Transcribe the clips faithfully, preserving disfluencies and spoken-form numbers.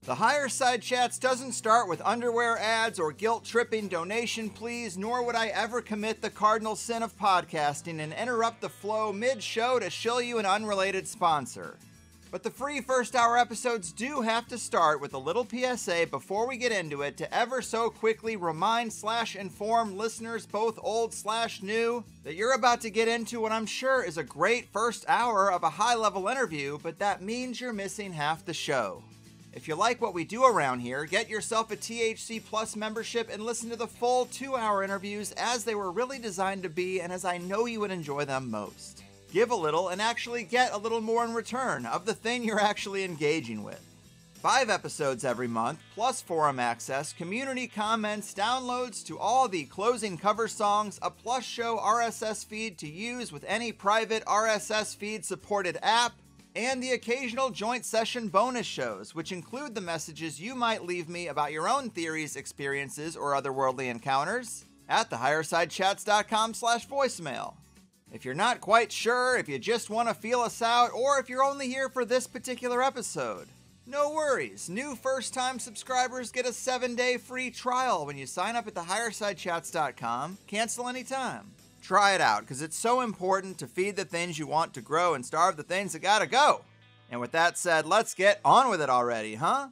The Higherside Chats doesn't start with underwear ads or guilt-tripping donation pleas, nor would I ever commit the cardinal sin of podcasting and interrupt the flow mid-show to shill you an unrelated sponsor. But the free first hour episodes do have to start with a little P S A before we get into it to ever so quickly remind slash inform listeners, both old slash new, that you're about to get into what I'm sure is a great first hour of a high-level interview, but that means you're missing half the show. If you like what we do around here, get yourself a T H C Plus membership and listen to the full two-hour interviews as they were really designed to be and as I know you would enjoy them most. Give a little and actually get a little more in return of the thing you're actually engaging with. Five episodes every month, plus forum access, community comments, downloads to all the closing cover songs, a plus show R S S feed to use with any private R S S feed supported app, and the occasional joint session bonus shows, which include the messages you might leave me about your own theories, experiences, or otherworldly encounters at the higherside chats dot com slash voicemail. If you're not quite sure, if you just want to feel us out, or if you're only here for this particular episode, no worries. New first-time subscribers get a seven-day free trial when you sign up at the higherside chats dot com. Cancel anytime. Try it out, because it's so important to feed the things you want to grow and starve the things that gotta go. And with that said, let's get on with it already, huh?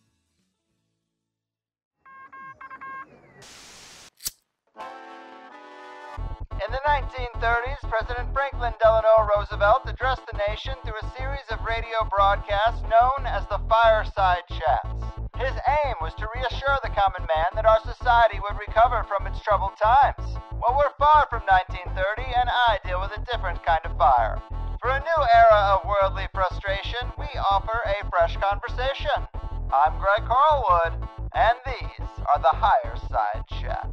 In the nineteen thirties, President Franklin Delano Roosevelt addressed the nation through a series of radio broadcasts known as the Fireside Chats. His aim was to reassure the common man that our society would recover from its troubled times. Well, we're far from nineteen thirty, and I deal with a different kind of fire. For a new era of worldly frustration, we offer a fresh conversation. I'm Greg Carlwood, and these are the Higherside Chats.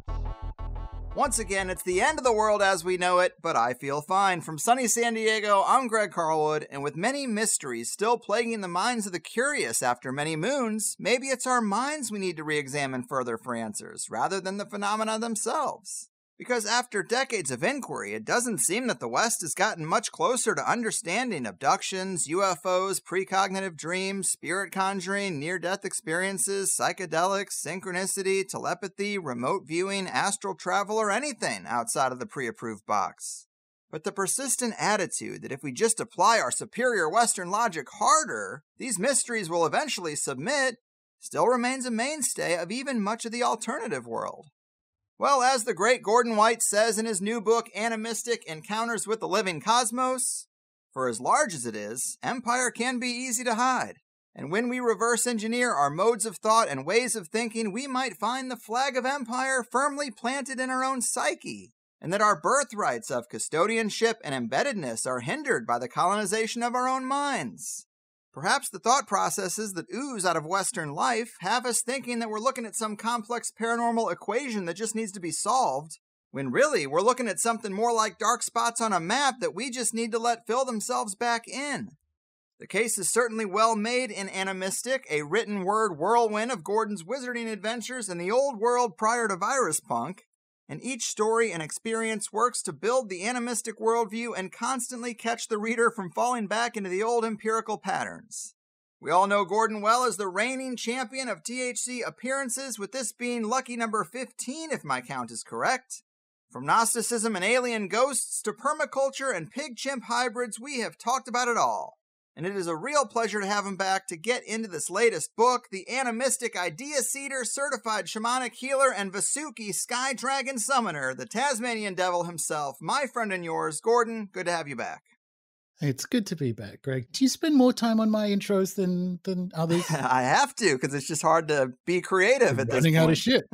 Once again, it's the end of the world as we know it, but I feel fine. From sunny San Diego, I'm Greg Carlwood, and with many mysteries still plaguing the minds of the curious after many moons, maybe it's our minds we need to re-examine further for answers, rather than the phenomena themselves. Because after decades of inquiry, it doesn't seem that the West has gotten much closer to understanding abductions, U F Os, precognitive dreams, spirit conjuring, near-death experiences, psychedelics, synchronicity, telepathy, remote viewing, astral travel, or anything outside of the pre-approved box. But the persistent attitude that if we just apply our superior Western logic harder, these mysteries will eventually submit, still remains a mainstay of even much of the alternative world. Well, as the great Gordon White says in his new book, AniMystic, Encounters with the Living Cosmos, for as large as it is, empire can be easy to hide. And when we reverse engineer our modes of thought and ways of thinking, we might find the flag of empire firmly planted in our own psyche, and that our birthrights of custodianship and embeddedness are hindered by the colonization of our own minds. Perhaps the thought processes that ooze out of Western life have us thinking that we're looking at some complex paranormal equation that just needs to be solved, when really we're looking at something more like dark spots on a map that we just need to let fill themselves back in. The case is certainly well made in AniMystic, a written word whirlwind of Gordon's wizarding adventures in the old world prior to virus punk, and each story and experience works to build the animistic worldview and constantly catch the reader from falling back into the old empirical patterns. We all know Gordon well as the reigning champion of T H C appearances, with this being lucky number fifteen if my count is correct. From Gnosticism and alien ghosts to permaculture and pig-chimp hybrids, we have talked about it all. And it is a real pleasure to have him back to get into this latest book, the AniMystic Idea Seeder, Certified Shamanic Healer, and Vasuki Sky Dragon Summoner, the Tasmanian Devil himself, my friend and yours. Gordon, good to have you back. It's good to be back, Greg. Do you spend more time on my intros than, than others? I have to, because it's just hard to be creative at this point. Running out of shit.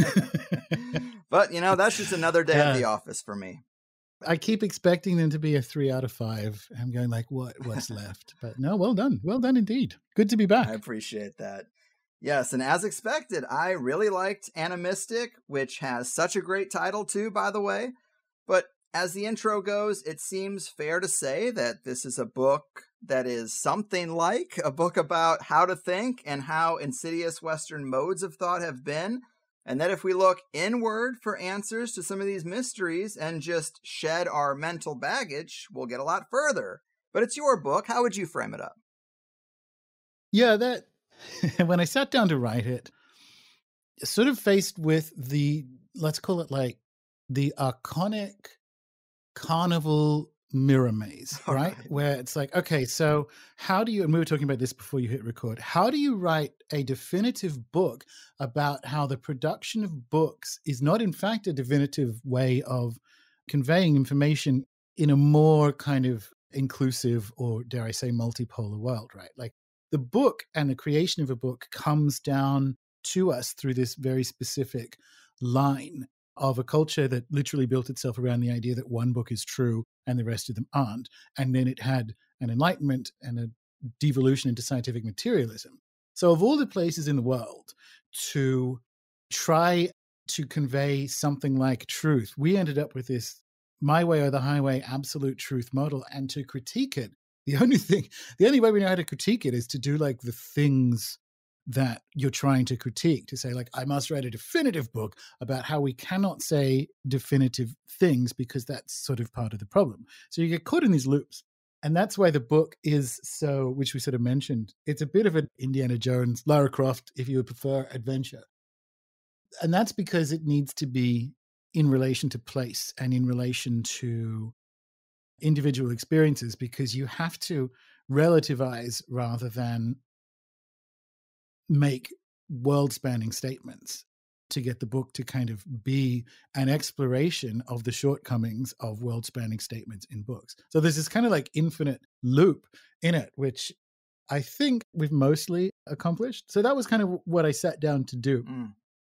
But, you know, that's just another day yeah. at the office for me. I keep expecting them to be a three out of five. I'm going like, what? What's left? But no, well done. Well done indeed. Good to be back. I appreciate that. Yes, and as expected, I really liked AniMystic, which has such a great title too, by the way. But as the intro goes, it seems fair to say that this is a book that is something like a book about how to think and how insidious Western modes of thought have been. And that if we look inward for answers to some of these mysteries and just shed our mental baggage, we'll get a lot further. But it's your book. How would you frame it up? Yeah, that when I sat down to write it, sort of faced with the, let's call it like the archonic carnival mirror maze, All right? right. Where it's like, okay, so how do you, and we were talking about this before you hit record, how do you write a definitive book about how the production of books is not in fact a definitive way of conveying information in a more kind of inclusive, or dare I say multipolar world, right? Like the book and the creation of a book comes down to us through this very specific line of a culture that literally built itself around the idea that one book is true and the rest of them aren't. And then it had an enlightenment and a devolution into scientific materialism. So of all the places in the world to try to convey something like truth, we ended up with this my way or the highway absolute truth model. And to critique it, the only thing, the only way we know how to critique it is to do like the things that you're trying to critique, to say like, I must write a definitive book about how we cannot say definitive things because that's sort of part of the problem. So you get caught in these loops. And that's why the book is so, which we sort of mentioned, it's a bit of an Indiana Jones, Lara Croft, if you would prefer, adventure. And that's because it needs to be in relation to place and in relation to individual experiences, because you have to relativize rather than make world-spanning statements to get the book to kind of be an exploration of the shortcomings of world-spanning statements in books. So there's this kind of like infinite loop in it, which I think we've mostly accomplished. So that was kind of what I sat down to do. Mm.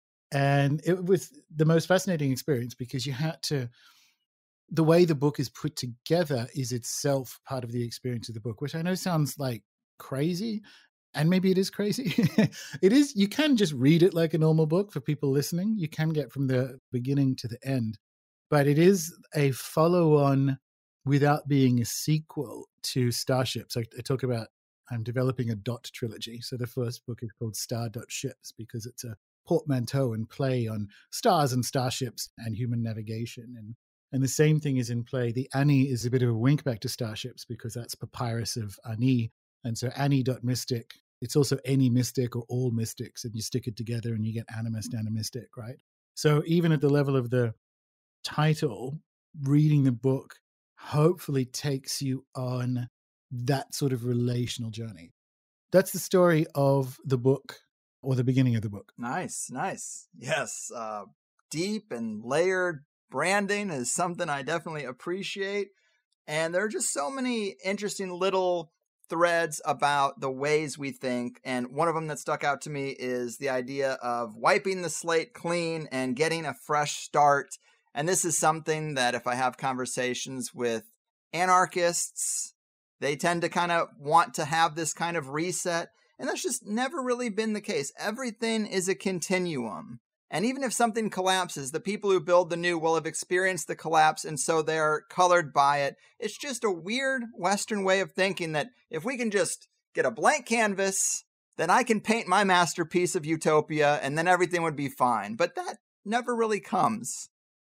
And it was the most fascinating experience because you had to, the way the book is put together is itself part of the experience of the book, which I know sounds like crazy. And maybe it is crazy. It is, you can just read it like a normal book for people listening. You can get from the beginning to the end. But it is a follow-on without being a sequel to Starships. I, I talk about, I'm developing a dot trilogy. So the first book is called Star Dot Ships because it's a portmanteau and play on stars and starships and human navigation. And and the same thing is in play. The Ani is a bit of a wink back to Starships because that's papyrus of Ani. And so Ani.Mystic, it's also AniMystic or all mystics, and you stick it together and you get animist, AniMystic, right? So even at the level of the title, reading the book hopefully takes you on that sort of relational journey. That's the story of the book, or the beginning of the book. Nice, nice. Yes, uh, deep and layered branding is something I definitely appreciate. And there are just so many interesting little threads about the ways we think. And one of them that stuck out to me is the idea of wiping the slate clean and getting a fresh start. And this is something that if I have conversations with anarchists, they tend to kind of want to have this kind of reset. And that's just never really been the case. Everything is a continuum. And even if something collapses, the people who build the new will have experienced the collapse, and so they're colored by it. It's just a weird Western way of thinking that if we can just get a blank canvas, then I can paint my masterpiece of utopia, and then everything would be fine. But that never really comes.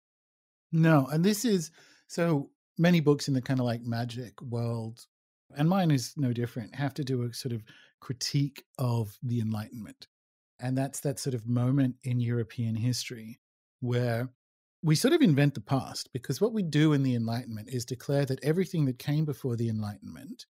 No, and this is, so many books in the kind of like magic world, and mine is no different, have to do a sort of critique of the Enlightenment. And that's that sort of moment in European history where we sort of invent the past, because what we do in the Enlightenment is declare that everything that came before the Enlightenment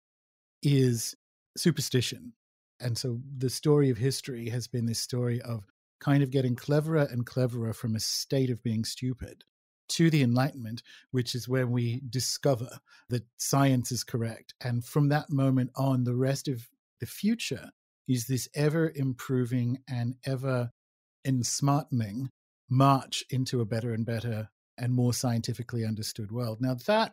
is superstition. And so the story of history has been this story of kind of getting cleverer and cleverer from a state of being stupid to the Enlightenment, which is where we discover that science is correct. And from that moment on, the rest of the future is this ever improving and ever ensmartening march into a better and better and more scientifically understood world. Now that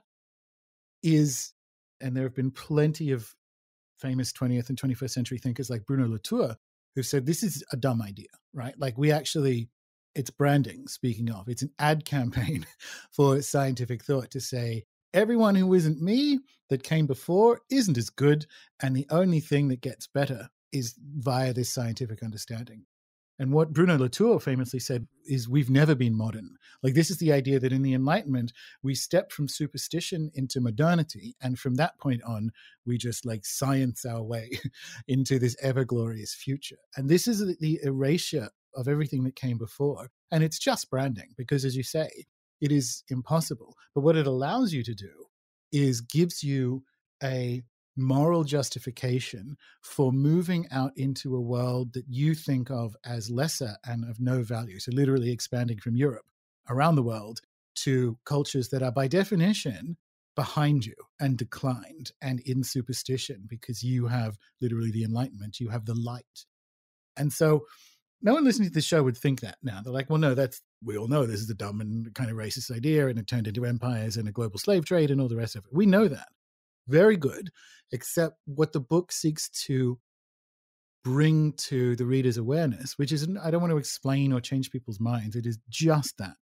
is, and there have been plenty of famous twentieth and twenty-first century thinkers like Bruno Latour who've said this is a dumb idea, right? Like we actually, it's branding, speaking of, it's an ad campaign for scientific thought to say, everyone who isn't me that came before isn't as good, and the only thing that gets better is via this scientific understanding. And what Bruno Latour famously said is, we've never been modern. Like, this is the idea that in the Enlightenment, we stepped from superstition into modernity. And from that point on, we just like science our way into this ever glorious future. And this is the erasure of everything that came before. And it's just branding because, as you say, it is impossible. But what it allows you to do is gives you a moral justification for moving out into a world that you think of as lesser and of no value. So literally expanding from Europe around the world to cultures that are by definition behind you and declined and in superstition, because you have literally the Enlightenment, you have the light. And so no one listening to the show would think that now. They're like, well, no, that's, we all know this is a dumb and kind of racist idea, and it turned into empires and a global slave trade and all the rest of it. We know that. Very good, except what the book seeks to bring to the reader's awareness, which is, I don't want to explain or change people's minds, it is just that,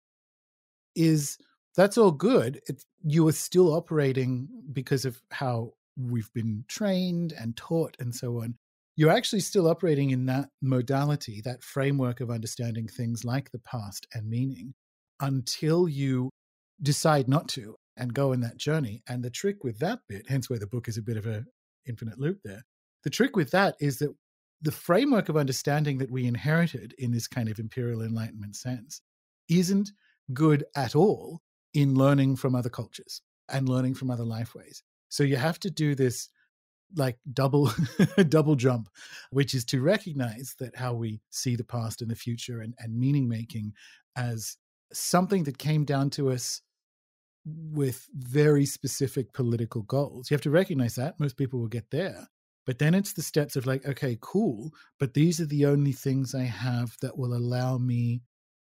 is that's all good. It, you are still operating because of how we've been trained and taught and so on. You're actually still operating in that modality, that framework of understanding things like the past and meaning, until you decide not to and go in that journey. And the trick with that bit, hence where the book is a bit of a infinite loop there, the trick with that is that the framework of understanding that we inherited in this kind of imperial enlightenment sense isn't good at all in learning from other cultures and learning from other lifeways. So you have to do this like double double jump, which is to recognize that how we see the past and the future and, and meaning making as something that came down to us with very specific political goals. You have to recognize that. Most people will get there. But then it's the steps of like, okay, cool, but these are the only things I have that will allow me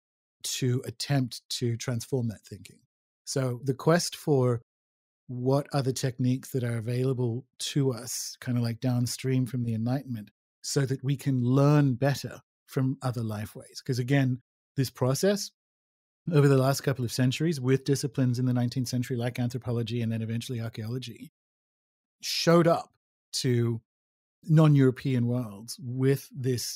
to attempt to transform that thinking. So the quest for what are the techniques that are available to us, kind of like downstream from the Enlightenment, so that we can learn better from other lifeways. Because again, this process over the last couple of centuries, with disciplines in the nineteenth century like anthropology and then eventually archaeology, showed up to non-European worlds with this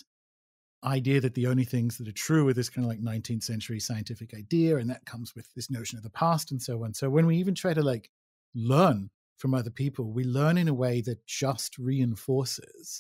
idea that the only things that are true are this kind of like nineteenth century scientific idea, and that comes with this notion of the past and so on. So when we even try to like learn from other people, we learn in a way that just reinforces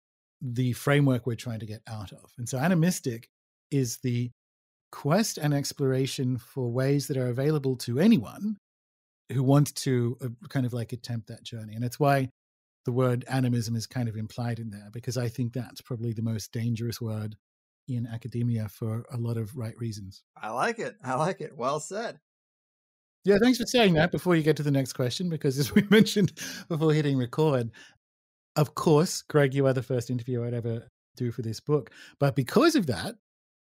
the framework we're trying to get out of. And so AniMystic is the quest and exploration for ways that are available to anyone who wants to uh, kind of like attempt that journey. And it's why the word animism is kind of implied in there, because I think that's probably the most dangerous word in academia for a lot of right reasons. I like it. I like it. Well said. Yeah, thanks for saying that before you get to the next question, because as we mentioned before hitting record, of course, Greg, you are the first interview I'd ever do for this book. But because of that,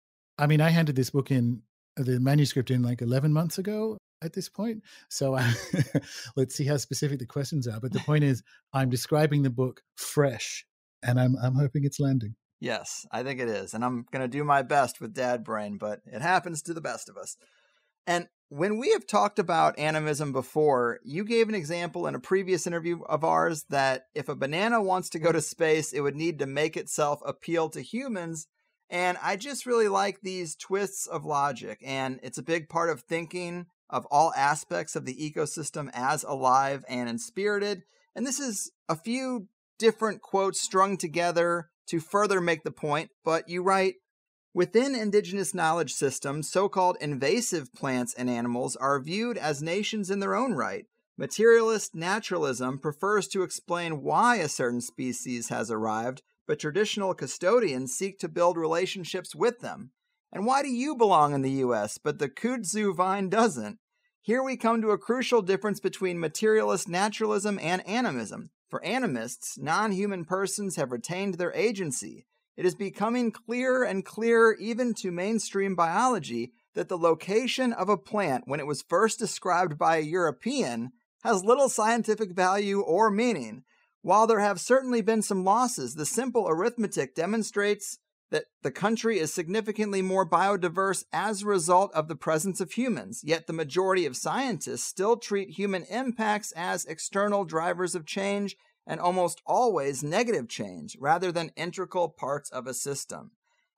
I mean, I handed this book in, the manuscript in like eleven months ago at this point. So I, let's see how specific the questions are. But the point is, I'm describing the book fresh, and I'm I'm hoping it's landing. Yes, I think it is. And I'm going to do my best with dad brain, but it happens to the best of us. And when we have talked about animism before, you gave an example in a previous interview of ours that if a banana wants to go to space, it would need to make itself appeal to humans. And I just really like these twists of logic. And it's a big part of thinking of all aspects of the ecosystem as alive and inspirited. And this is a few different quotes strung together to further make the point. But you write, within indigenous knowledge systems, so-called invasive plants and animals are viewed as nations in their own right. Materialist naturalism prefers to explain why a certain species has arrived, but traditional custodians seek to build relationships with them. And why do you belong in the U S, but the kudzu vine doesn't? Here we come to a crucial difference between materialist naturalism and animism. For animists, non-human persons have retained their agency. It is becoming clearer and clearer even to mainstream biology that the location of a plant when it was first described by a European has little scientific value or meaning. While there have certainly been some losses, the simple arithmetic demonstrates that the country is significantly more biodiverse as a result of the presence of humans, yet the majority of scientists still treat human impacts as external drivers of change, and almost always negative change, rather than integral parts of a system.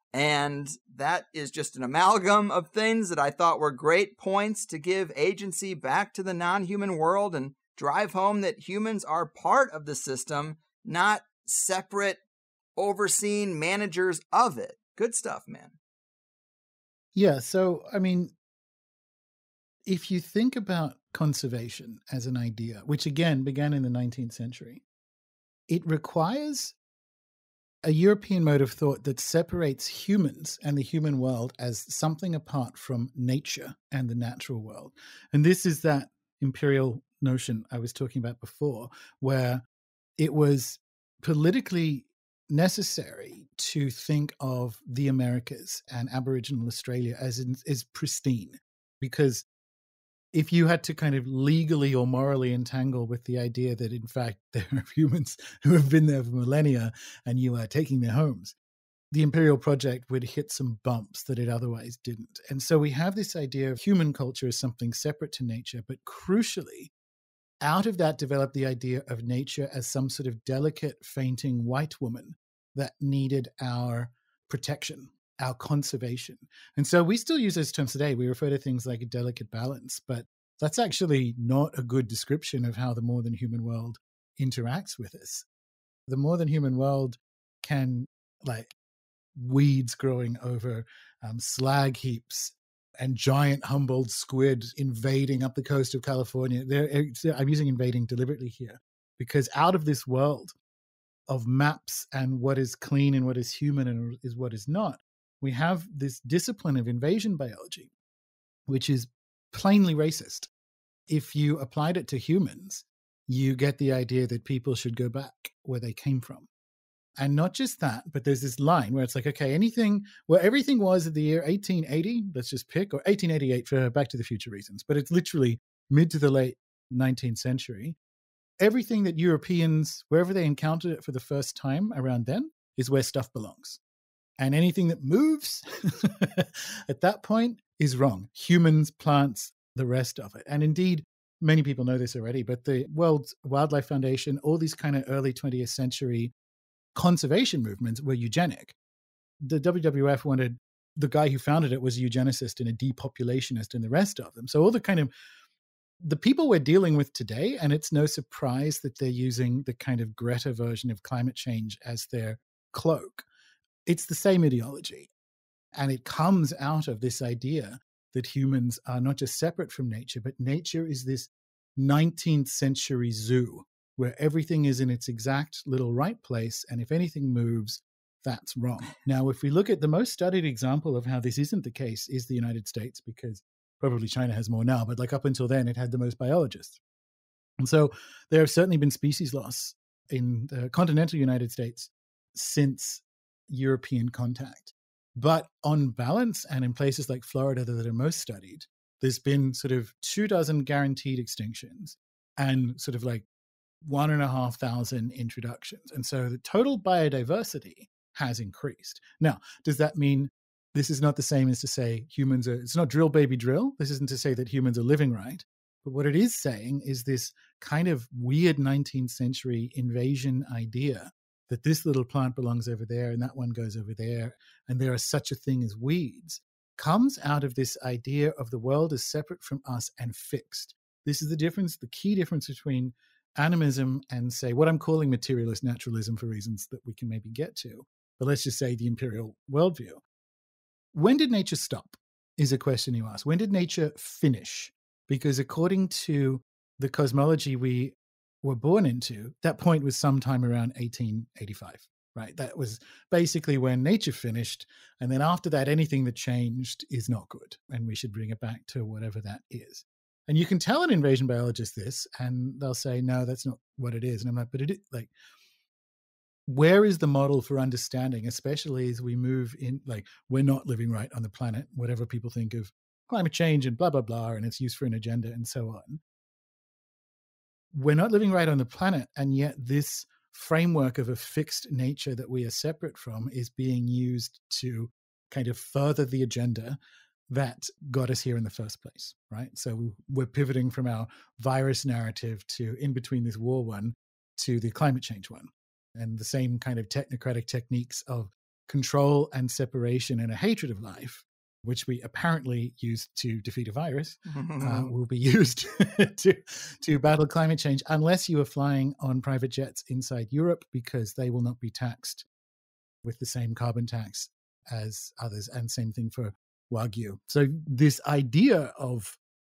And that is just an amalgam of things that I thought were great points to give agency back to the non-human world and drive home that humans are part of the system, not separate, overseen managers of it. Good stuff, man. Yeah. So, I mean, if you think about conservation as an idea, which again began in the nineteenth century, it requires a European mode of thought that separates humans and the human world as something apart from nature and the natural world. And this is that imperial notion I was talking about before, where it was politically necessary to think of the Americas and Aboriginal Australia as, in, as pristine, because if you had to kind of legally or morally entangle with the idea that, in fact, there are humans who have been there for millennia and you are taking their homes, the imperial project would hit some bumps that it otherwise didn't. And so we have this idea of human culture as something separate to nature, but crucially, out of that developed the idea of nature as some sort of delicate, fainting white woman that needed our protection, our conservation. And so we still use those terms today. We refer to things like a delicate balance, but that's actually not a good description of how the more than human world interacts with us. The more than human world can, like, weeds growing over um, slag heaps and giant Humboldt squid invading up the coast of California. They're, I'm using invading deliberately here because out of this world of maps and what is clean and what is human and is what is not, we have this discipline of invasion biology, which is plainly racist. If you applied it to humans, you get the idea that people should go back where they came from. And not just that, but there's this line where it's like, okay, anything, where everything was at the year eighteen eighty, let's just pick, or eighteen eighty-eight for Back to the Future reasons, but it's literally mid to the late nineteenth century. Everything that Europeans, wherever they encountered it for the first time around then, is where stuff belongs. And anything that moves at that point is wrong. Humans, plants, the rest of it. And indeed, many people know this already, but the World Wildlife Foundation, all these kind of early twentieth century conservation movements were eugenic. The W W F wanted, the guy who founded it was a eugenicist and a depopulationist and the rest of them. So all the kind of, the people we're dealing with today, and it's no surprise that they're using the kind of Greta version of climate change as their cloak. It's the same ideology. And it comes out of this idea that humans are not just separate from nature, but nature is this nineteenth century zoo where everything is in its exact little right place. And if anything moves, that's wrong. Now, if we look at the most studied example of how this isn't the case is the United States, because probably China has more now, but like up until then, it had the most biologists. And so there have certainly been species loss in the continental United States since European contact. But on balance, and in places like Florida that are most studied, there's been sort of two dozen guaranteed extinctions and sort of like one and a half thousand introductions. And so the total biodiversity has increased. Now, does that mean this is not the same as to say humans are, it's not drill baby drill. This isn't to say that humans are living right. But what it is saying is this kind of weird nineteenth century invasion idea that this little plant belongs over there and that one goes over there, and there is such a thing as weeds, comes out of this idea of the world as separate from us and fixed. This is the difference, the key difference between animism and, say, what I'm calling materialist naturalism for reasons that we can maybe get to, but let's just say the imperial worldview. When did nature stop is a question you ask. When did nature finish? Because according to the cosmology we were born into, that point was sometime around eighteen eighty-five, right? That was basically when nature finished. And then after that, anything that changed is not good. And we should bring it back to whatever that is. And you can tell an invasion biologist this, and they'll say, no, that's not what it is. And I'm like, but it is, like, where is the model for understanding, especially as we move in, like, we're not living right on the planet, whatever people think of climate change and blah, blah, blah, and its use for an agenda and so on. We're not living right on the planet, and yet this framework of a fixed nature that we are separate from is being used to kind of further the agenda that got us here in the first place, right? So we're pivoting from our virus narrative to, in between this war one, to the climate change one. And the same kind of technocratic techniques of control and separation and a hatred of life, which we apparently use to defeat a virus, uh, will be used to, to battle climate change, unless you are flying on private jets inside Europe, because they will not be taxed with the same carbon tax as others, and same thing for Wagyu. So this idea of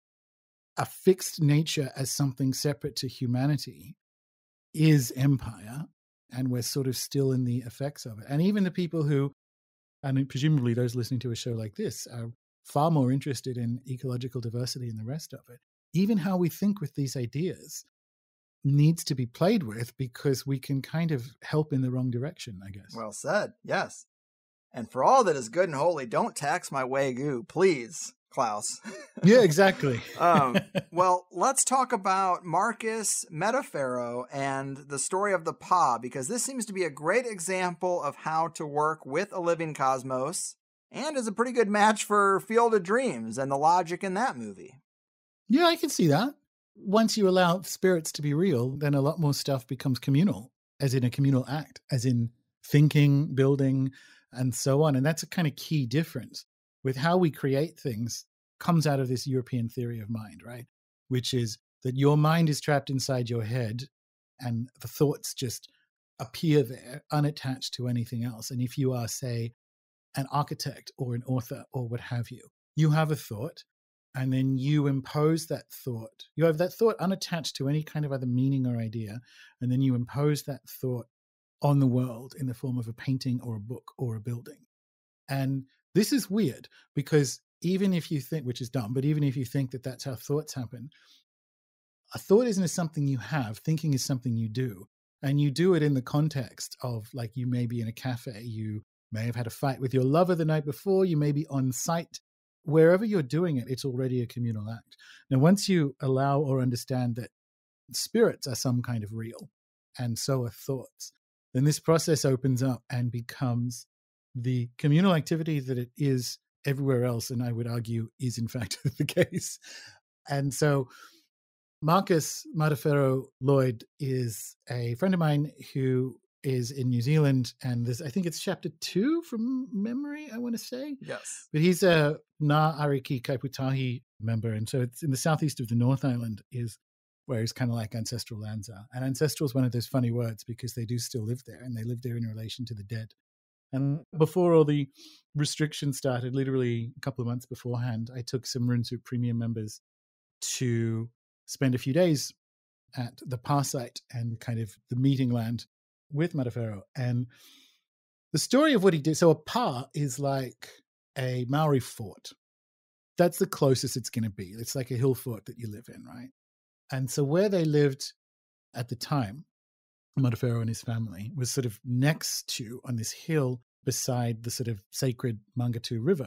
a fixed nature as something separate to humanity is empire, and we're sort of still in the effects of it. And even the people who, and presumably those listening to a show like this, are far more interested in ecological diversity and the rest of it. Even how we think with these ideas needs to be played with, because we can kind of help in the wrong direction, I guess. Well said. Yes. And for all that is good and holy, don't tax my Wagyu, please, Klaus. Yeah, exactly. um, well, let's talk about Marcus Metaphero and the story of the paw, because this seems to be a great example of how to work with a living cosmos, and is a pretty good match for Field of Dreams and the logic in that movie. Yeah, I can see that. Once you allow spirits to be real, then a lot more stuff becomes communal, as in a communal act, as in thinking, building, and so on. And that's a kind of key difference with how we create things. Comes out of this European theory of mind, right? Which is that your mind is trapped inside your head, and the thoughts just appear there unattached to anything else. And if you are, say, an architect or an author or what have you, you have a thought, and then you impose that thought. You have that thought unattached to any kind of other meaning or idea, and then you impose that thought on the world in the form of a painting or a book or a building. And this is weird, because even if you think, which is dumb, but even if you think that that's how thoughts happen, a thought isn't something you have. Thinking is something you do. And you do it in the context of, like, you may be in a cafe, you may have had a fight with your lover the night before, you may be on site. Wherever you're doing it, it's already a communal act. Now, once you allow or understand that spirits are some kind of real, and so are thoughts, then this process opens up and becomes the communal activity that it is everywhere else, and I would argue is in fact the case. And so Marcus Mataferro Lloyd is a friend of mine who is in New Zealand, and this, I think it's chapter two from memory, I want to say. Yes. But he's a Ngā Ariki Kaiputahi member, and so it's in the southeast of the North Island is where his kind of like ancestral lands are. And ancestral is one of those funny words, because they do still live there, and they live there in relation to the dead. And before all the restrictions started, literally a couple of months beforehand, I took some RuneSoup premium members to spend a few days at the Par site and kind of the meeting land with Mataferro. And the story of what he did, so a Par is like a Maori fort. That's the closest it's going to be. It's like a hill fort that you live in, right? And so where they lived at the time, Mataferro and his family, was sort of next to, on this hill beside the sort of sacred Mangatu River.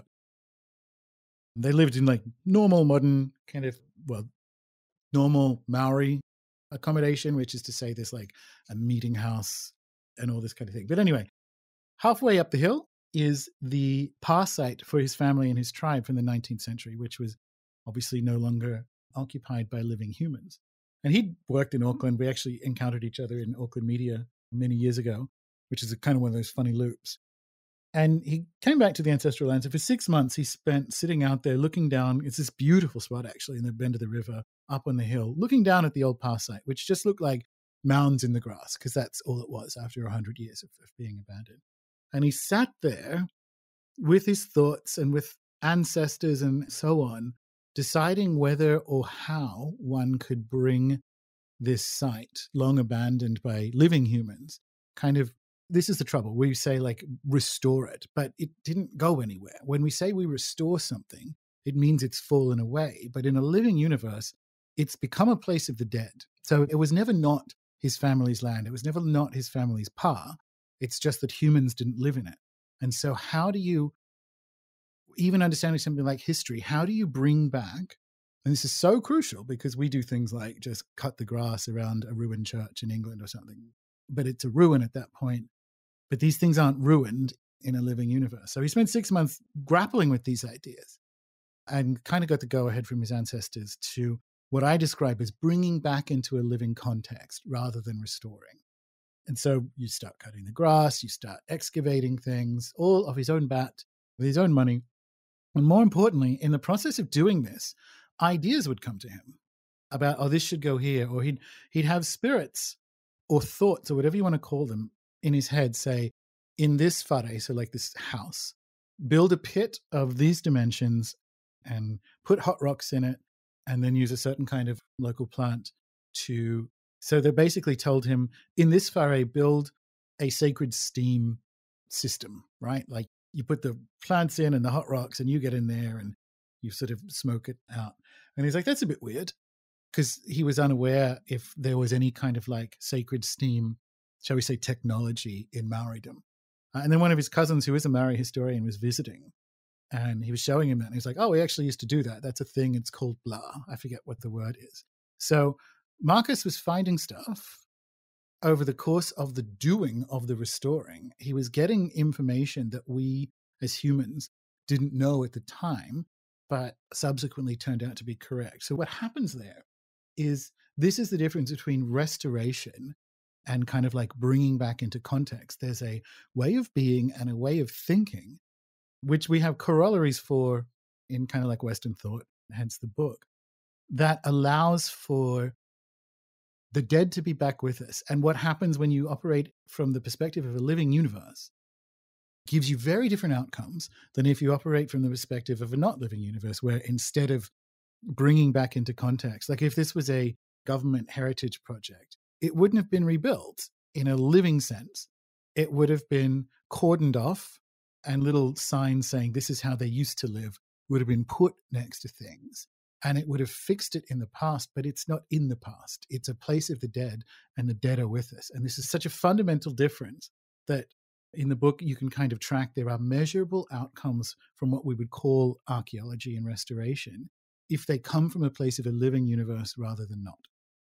They lived in like normal, modern kind of, well, normal Maori accommodation, which is to say there's like a meeting house and all this kind of thing. But anyway, halfway up the hill is the Par site for his family and his tribe from the nineteenth century, which was obviously no longer occupied by living humans. And he'd worked in Auckland. We actually encountered each other in Auckland media many years ago, which is a kind of one of those funny loops. And he came back to the ancestral lands. And for six months, he spent sitting out there looking down. It's this beautiful spot, actually, in the bend of the river, up on the hill, looking down at the old Par site, which just looked like mounds in the grass, because that's all it was after one hundred years of, of being abandoned. And he sat there with his thoughts and with ancestors and so on, deciding whether or how one could bring this site, long abandoned by living humans, kind of, this is the trouble. We say like restore it, but it didn't go anywhere. When we say we restore something, it means it's fallen away. But in a living universe, it's become a place of the dead. So it was never not his family's land. It was never not his family's Par. It's just that humans didn't live in it. And so how do you, even understanding something like history, how do you bring back, and this is so crucial because we do things like just cut the grass around a ruined church in England or something, but it's a ruin at that point. But these things aren't ruined in a living universe. So he spent six months grappling with these ideas and kind of got the go-ahead from his ancestors to what I describe as bringing back into a living context rather than restoring. And so you start cutting the grass, you start excavating things, all of his own bat, with his own money. And more importantly, in the process of doing this, ideas would come to him about, oh, this should go here. Or he'd, he'd have spirits or thoughts or whatever you want to call them in his head say, in this whare, so like this house, build a pit of these dimensions and put hot rocks in it, and then use a certain kind of local plant to... So they basically told him, in this whare, build a sacred steam system, right? Like you put the plants in and the hot rocks and you get in there and you sort of smoke it out. And he's like, that's a bit weird, because he was unaware if there was any kind of like sacred steam, shall we say, technology in Maoridom. Uh, and then one of his cousins, who is a Maori historian, was visiting, and he was showing him that. And he's like, oh, we actually used to do that. That's a thing. It's called blah. I forget what the word is. So Marcus was finding stuff over the course of the doing of the restoring. He was getting information that we as humans didn't know at the time, but subsequently turned out to be correct. So what happens there is, this is the difference between restoration and kind of like bringing back into context. There's a way of being and a way of thinking, which we have corollaries for in kind of like Western thought, hence the book, that allows for the dead to be back with us. And what happens when you operate from the perspective of a living universe gives you very different outcomes than if you operate from the perspective of a not living universe, where instead of bringing back into context, like if this was a government heritage project, it wouldn't have been rebuilt in a living sense. It would have been cordoned off, and little signs saying this is how they used to live would have been put next to things. And it would have fixed it in the past, but it's not in the past. It's a place of the dead, and the dead are with us. And this is such a fundamental difference that in the book you can kind of track. There are measurable outcomes from what we would call archaeology and restoration if they come from a place of a living universe rather than not.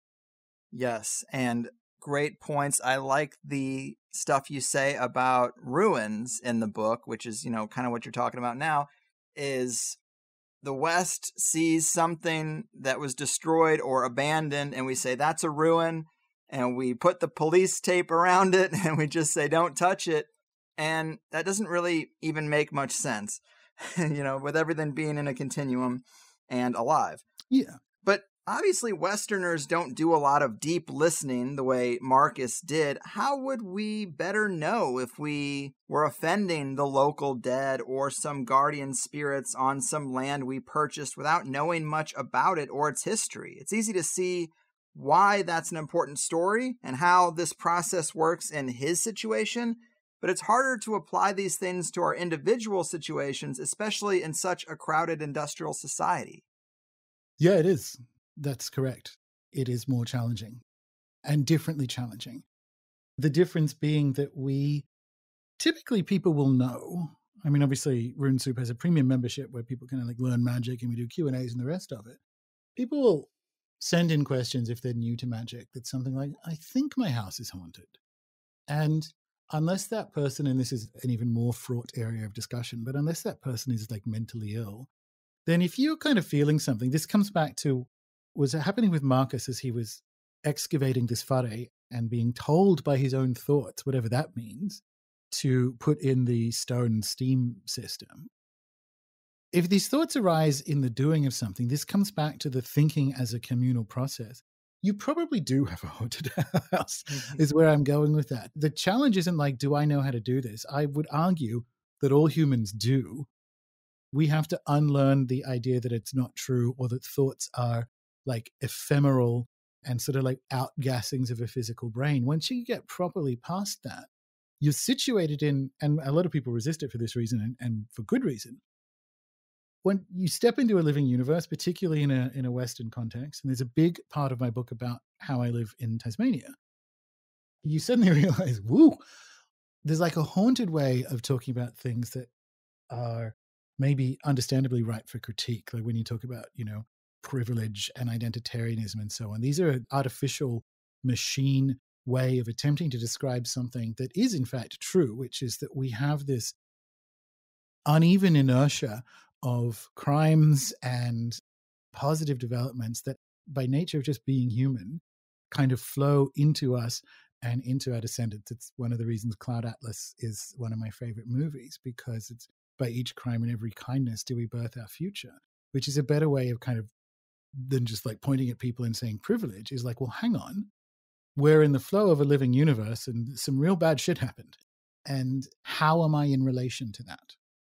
Yes, and great points. I like the stuff you say about ruins in the book, which is, you know, kind of what you're talking about now, is the West sees something that was destroyed or abandoned, and we say, that's a ruin, and we put the police tape around it, and we just say, don't touch it. And that doesn't really even make much sense, you know, with everything being in a continuum and alive. Yeah. But obviously Westerners don't do a lot of deep listening the way Marcus did. How would we better know if we were offending the local dead or some guardian spirits on some land we purchased without knowing much about it or its history? It's easy to see why that's an important story and how this process works in his situation, but it's harder to apply these things to our individual situations, especially in such a crowded industrial society. Yeah, it is. That's correct. It is more challenging and differently challenging. The difference being that we, typically people will know. I mean, obviously RuneSoup has a premium membership where people can like learn magic, and we do Q and A's and the rest of it. People will send in questions if they're new to magic. That's something like, I think my house is haunted. And unless that person, and this is an even more fraught area of discussion, but unless that person is like mentally ill, then if you're kind of feeling something, this comes back to was happening with Marcus as he was excavating this whare and being told by his own thoughts, whatever that means, to put in the stone steam system. If these thoughts arise in the doing of something, this comes back to the thinking as a communal process. You probably do have a haunted house, mm-hmm. is where I'm going with that. The challenge isn't like, do I know how to do this? I would argue that all humans do. We have to unlearn the idea that it's not true, or that thoughts are like ephemeral and sort of like outgassings of a physical brain. Once you get properly past that, you're situated in, and a lot of people resist it for this reason, and, and for good reason. When you step into a living universe, particularly in a in a Western context, and there's a big part of my book about how I live in Tasmania, you suddenly realize, woo, there's like a haunted way of talking about things that are maybe understandably ripe for critique. Like when you talk about, you know, privilege and identitarianism and so on. These are an artificial machine way of attempting to describe something that is in fact true, which is that we have this uneven inertia of crimes and positive developments that by nature of just being human kind of flow into us and into our descendants. It's one of the reasons Cloud Atlas is one of my favorite movies, because it's by each crime and every kindness do we birth our future, which is a better way of kind of than just like pointing at people and saying privilege is like, well, hang on, we're in the flow of a living universe and some real bad shit happened. And how am I in relation to that?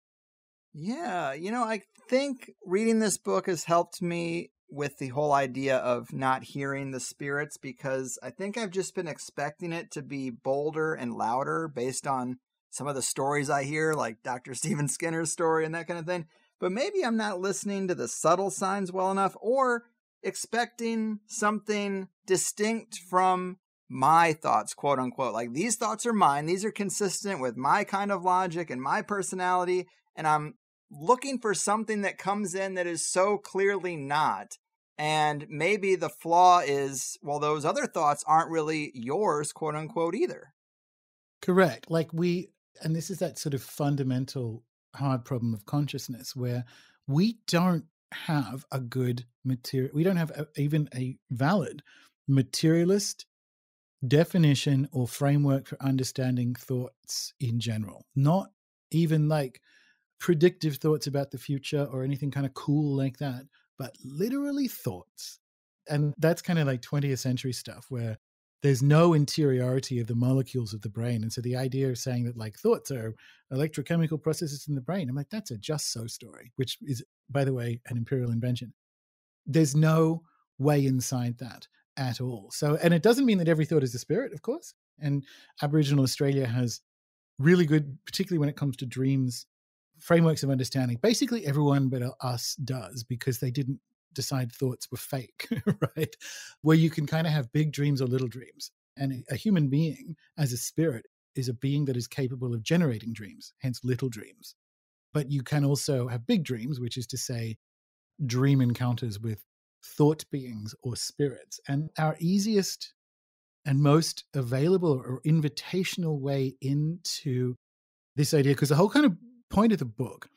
Yeah, you know, I think reading this book has helped me with the whole idea of not hearing the spirits, because I think I've just been expecting it to be bolder and louder based on some of the stories I hear, like Doctor Stephen Skinner's story and that kind of thing. But maybe I'm not listening to the subtle signs well enough, or expecting something distinct from my thoughts, quote unquote. Like, these thoughts are mine. These are consistent with my kind of logic and my personality. And I'm looking for something that comes in that is so clearly not. And maybe the flaw is, well, those other thoughts aren't really yours, quote unquote, either. Correct. Like we, and this is that sort of fundamental hard problem of consciousness where we don't have a good material, we don't have a, even a valid materialist definition or framework for understanding thoughts in general. Not even like predictive thoughts about the future or anything kind of cool like that, but literally thoughts. And that's kind of like twentieth century stuff where there's no interiority of the molecules of the brain. And so the idea of saying that like thoughts are electrochemical processes in the brain, I'm like, that's a just so story, which is, by the way, an imperial invention. There's no way inside that at all. So, and it doesn't mean that every thought is a spirit, of course. And Aboriginal Australia has really good, particularly when it comes to dreams, frameworks of understanding. Basically everyone but us does, because they didn't decide thoughts were fake, right? Where you can kind of have big dreams or little dreams. And a human being as a spirit is a being that is capable of generating dreams, hence little dreams. But you can also have big dreams, which is to say dream encounters with thought beings or spirits. And our easiest and most available or invitational way into this idea, because the whole kind of point of the book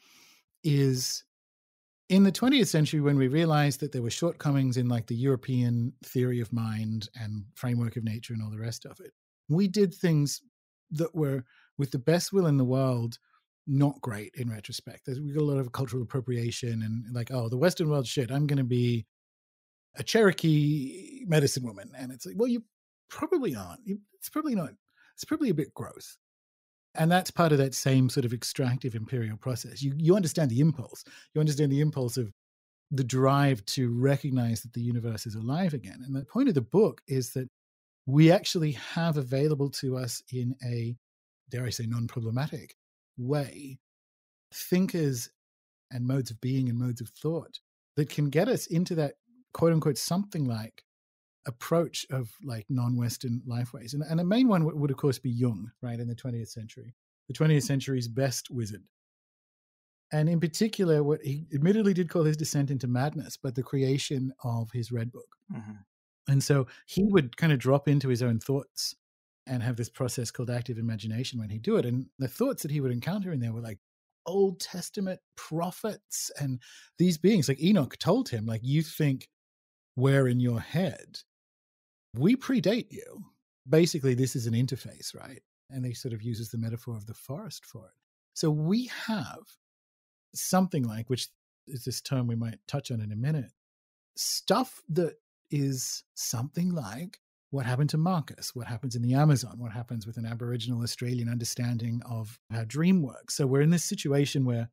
is in the twentieth century, when we realized that there were shortcomings in like the European theory of mind and framework of nature and all the rest of it, we did things that were, with the best will in the world, not great in retrospect. We got a lot of cultural appropriation and like, oh, the Western world shit, I'm going to be a Cherokee medicine woman. And it's like, well, you probably aren't. It's probably not. It's probably a bit gross. And that's part of that same sort of extractive imperial process. You you understand the impulse. You understand the impulse of the drive to recognize that the universe is alive again. And the point of the book is that we actually have available to us in a, dare I say, non-problematic way, thinkers and modes of being and modes of thought that can get us into that quote unquote something like approach of like non-Western lifeways. And, and the main one would, would, of course, be Jung, right, in the twentieth century, the twentieth century's best wizard. And in particular, what he admittedly did call his descent into madness, but the creation of his Red Book. Mm-hmm. And so he would kind of drop into his own thoughts and have this process called active imagination when he'd do it. And the thoughts that he would encounter in there were like Old Testament prophets and these beings. Like Enoch told him, like, you think we're in your head. We predate you. Basically, this is an interface, right? And he sort of uses the metaphor of the forest for it. So we have something like, which is this term we might touch on in a minute, stuff that is something like what happened to Marcus, what happens in the Amazon, what happens with an Aboriginal Australian understanding of how dream works. So we're in this situation where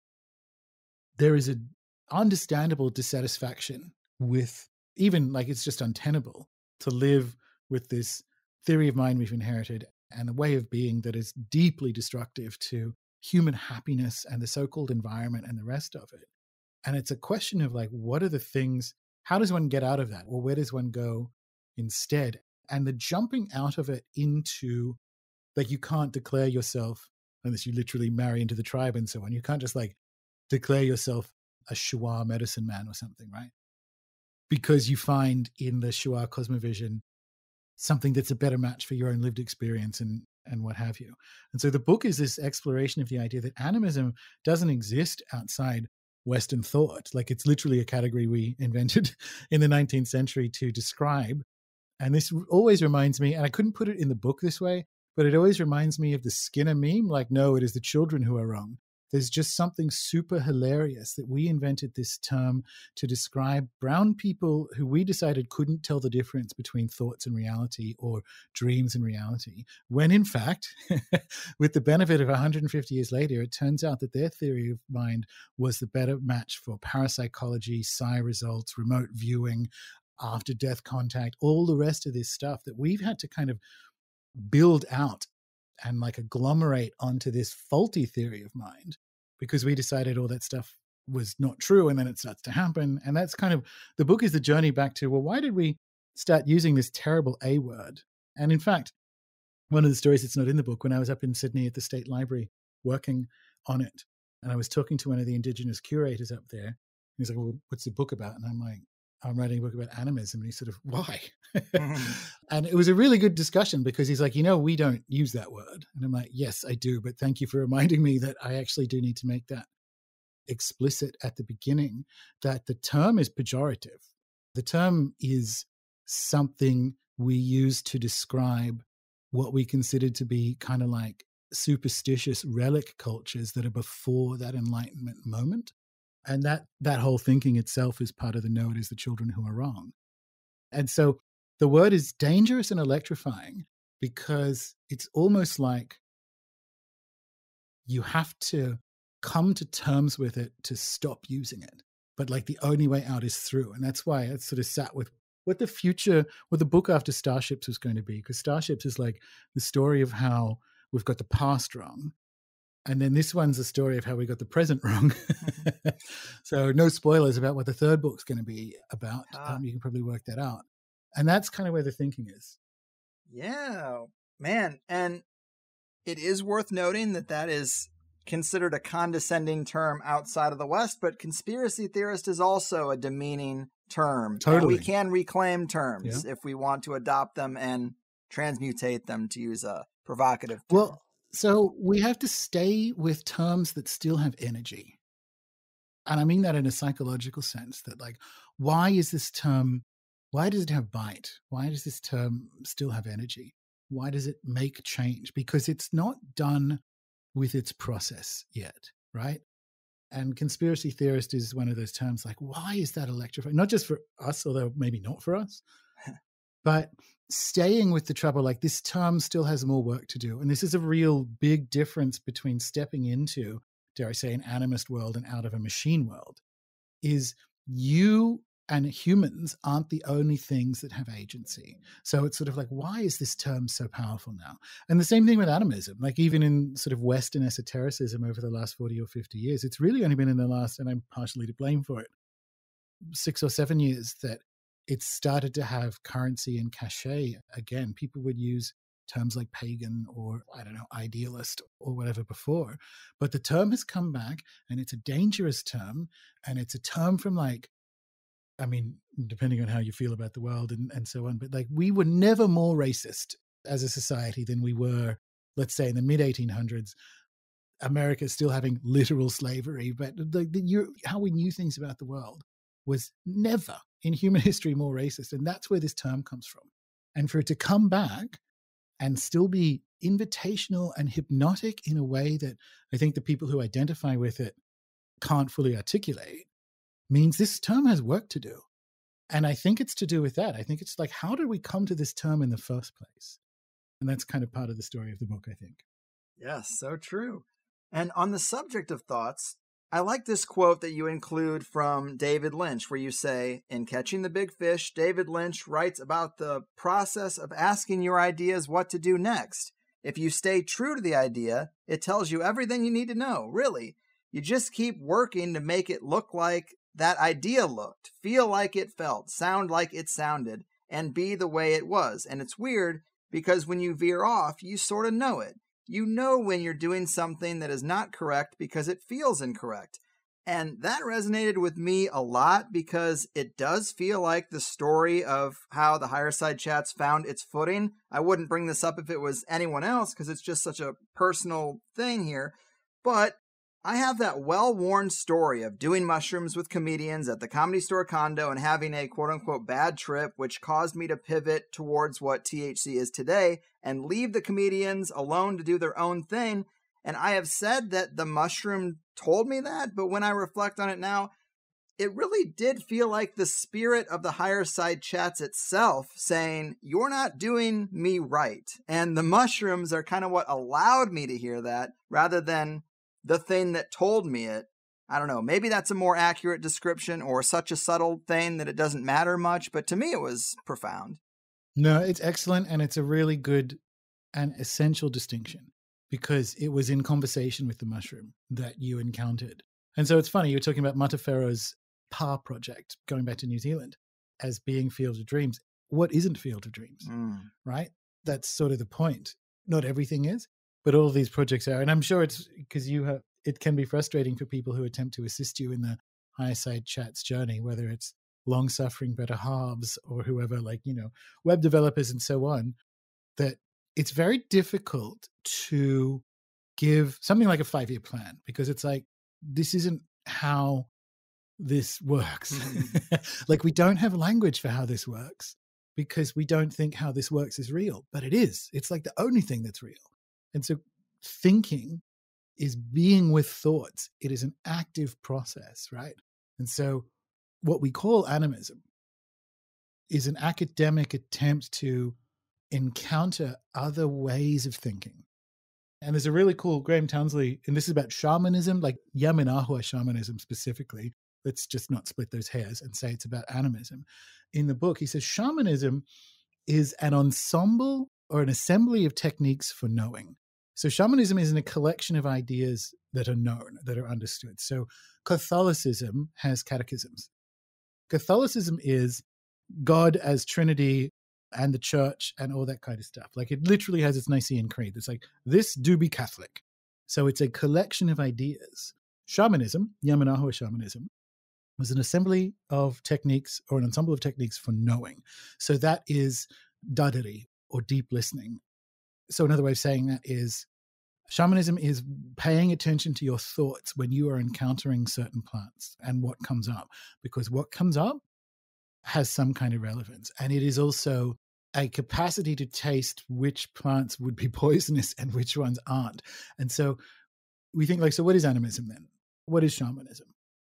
there is an understandable dissatisfaction with, even like it's just untenable to live with this theory of mind we've inherited and a way of being that is deeply destructive to human happiness and the so-called environment and the rest of it. And it's a question of like, what are the things, how does one get out of that? Or where does one go instead? And the jumping out of it into, like, you can't declare yourself, unless you literally marry into the tribe and so on. You can't just like declare yourself a Shuar medicine man or something, right? Because you find in the Shuar cosmovision something that's a better match for your own lived experience and and what have you. And so the book is this exploration of the idea that animism doesn't exist outside Western thought. Like, it's literally a category we invented in the nineteenth century to describe And this always reminds me, and I couldn't put it in the book this way, but it always reminds me of the Skinner meme, like, no, it is the children who are wrong. There's just something super hilarious that we invented this term to describe brown people who we decided couldn't tell the difference between thoughts and reality or dreams and reality. When in fact, with the benefit of one hundred fifty years later, it turns out that their theory of mind was the better match for parapsychology, psi results, remote viewing, after death contact, all the rest of this stuff that we've had to kind of build out and like agglomerate onto this faulty theory of mind because we decided all that stuff was not true, and then it starts to happen. And that's kind of, the book is the journey back to, well, why did we start using this terrible A word? And in fact, one of the stories that's not in the book, when I was up in Sydney at the State Library working on it, and I was talking to one of the Indigenous curators up there, he's like, well, what's the book about? And I'm like, I'm writing a book about animism. And he's sort of, why? Mm-hmm. And it was a really good discussion because he's like, you know, we don't use that word. And I'm like, yes, I do. But thank you for reminding me that I actually do need to make that explicit at the beginning, that the term is pejorative. The term is something we use to describe what we consider to be kind of like superstitious relic cultures that are before that Enlightenment moment. And that that whole thinking itself is part of the no, it is the children who are wrong. And so the word is dangerous and electrifying because it's almost like you have to come to terms with it to stop using it. But like the only way out is through. And that's why I sort of sat with what the future, what the book after Starships was going to be. Because Starships is like the story of how we've got the past wrong. And then this one's a story of how we got the present wrong. So no spoilers about what the third book's going to be about. Ah. Um, you can probably work that out. And that's kind of where the thinking is. Yeah, man. And it is worth noting that that is considered a condescending term outside of the West, but conspiracy theorist is also a demeaning term. Totally. And we can reclaim terms yeah. if we want to adopt them and transmutate them, to use a provocative term. Well, so we have to stay with terms that still have energy. And I mean that in a psychological sense, that like, why is this term, why does it have bite? Why does this term still have energy? Why does it make change? Because it's not done with its process yet, right? And conspiracy theorist is one of those terms like, why is that electrifying? Not just for us, although maybe not for us, but staying with the trouble, like this term still has more work to do. And this is a real big difference between stepping into, dare I say, an animist world and out of a machine world, is you and humans aren't the only things that have agency. So it's sort of like, why is this term so powerful now? And the same thing with animism, like even in sort of Western esotericism over the last forty or fifty years, it's really only been in the last, and I'm partially to blame for it, six or seven years that it's started to have currency and cachet again. People would use terms like pagan or, I don't know, idealist or whatever before. But the term has come back, and it's a dangerous term. And it's a term from like, I mean, depending on how you feel about the world and, and so on, but like we were never more racist as a society than we were, let's say, in the mid eighteen hundreds. America still having literal slavery, but the, the, you, how we knew things about the world was never in human history more racist. And that's where this term comes from. And for it to come back and still be invitational and hypnotic in a way that I think the people who identify with it can't fully articulate means this term has work to do. And I think it's to do with that. I think it's like, how did we come to this term in the first place? And that's kind of part of the story of the book, I think. Yes, so true. And on the subject of thoughts, I like this quote that you include from David Lynch, where you say, in Catching the Big Fish, David Lynch writes about the process of asking your ideas what to do next. If you stay true to the idea, it tells you everything you need to know, really. You just keep working to make it look like that idea looked, feel like it felt, sound like it sounded, and be the way it was. And it's weird because when you veer off, you sort of know it. You know when you're doing something that is not correct because it feels incorrect. And that resonated with me a lot because it does feel like the story of how the Higherside Chats found its footing. I wouldn't bring this up if it was anyone else because it's just such a personal thing here. But I have that well-worn story of doing mushrooms with comedians at the Comedy Store condo and having a quote-unquote bad trip, which caused me to pivot towards what T H C is today and leave the comedians alone to do their own thing. And I have said that the mushroom told me that, but when I reflect on it now, it really did feel like the spirit of the Higherside chats itself saying, you're not doing me right. And the mushrooms are kind of what allowed me to hear that rather than the thing that told me it. I don't know, maybe that's a more accurate description or such a subtle thing that it doesn't matter much, but to me it was profound. No, it's excellent, and it's a really good and essential distinction because it was in conversation with the mushroom that you encountered. And so it's funny, you were talking about Matafero's P A R project, going back to New Zealand, as being Field of Dreams. What isn't Field of Dreams, mm. right? That's sort of the point. Not everything is, but all of these projects are. And I'm sure it's because you have, it can be frustrating for people who attempt to assist you in the Higherside Chats journey, whether it's long-suffering better halves or whoever, like, you know, web developers and so on, that it's very difficult to give something like a five-year plan because it's like, this isn't how this works. Mm-hmm. Like, we don't have language for how this works because we don't think how this works is real, but it is. It's like the only thing that's real. And so thinking is being with thoughts. It is an active process, right? And so what we call animism is an academic attempt to encounter other ways of thinking. And there's a really cool Graham Townsley, and this is about shamanism, like Yamanahua shamanism specifically. Let's just not split those hairs and say it's about animism. In the book, he says shamanism is an ensemble or an assembly of techniques for knowing. So shamanism isn't a collection of ideas that are known, that are understood. So Catholicism has catechisms. Catholicism is God as Trinity and the church and all that kind of stuff. Like, it literally has its Nicene Creed. It's like, this do be Catholic. So it's a collection of ideas. Shamanism, Yamanahua shamanism, was an assembly of techniques or an ensemble of techniques for knowing. So that is dadari, or deep listening. So another way of saying that is shamanism is paying attention to your thoughts when you are encountering certain plants and what comes up, because what comes up has some kind of relevance. And it is also a capacity to taste which plants would be poisonous and which ones aren't. And so we think, like, so what is animism then? What is shamanism?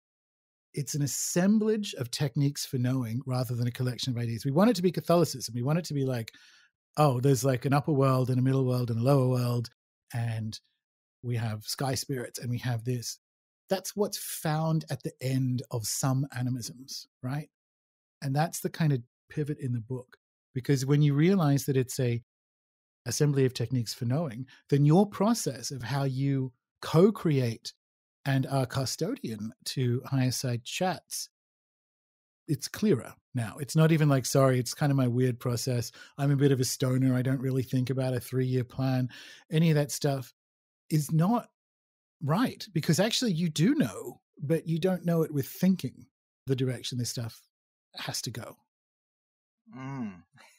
It's an assemblage of techniques for knowing rather than a collection of ideas. We want it to be Catholicism. We want it to be like, oh, there's like an upper world and a middle world and a lower world, and we have sky spirits and we have this. That's what's found at the end of some animisms, right? And that's the kind of pivot in the book, because when you realize that it's a assembly of techniques for knowing, then your process of how you co-create and are custodian to Higherside chats, it's clearer now. It's not even like, sorry, it's kind of my weird process. I'm a bit of a stoner. I don't really think about a three-year plan. Any of that stuff is not right, because actually you do know, but you don't know it with thinking the direction this stuff has to go. Mm.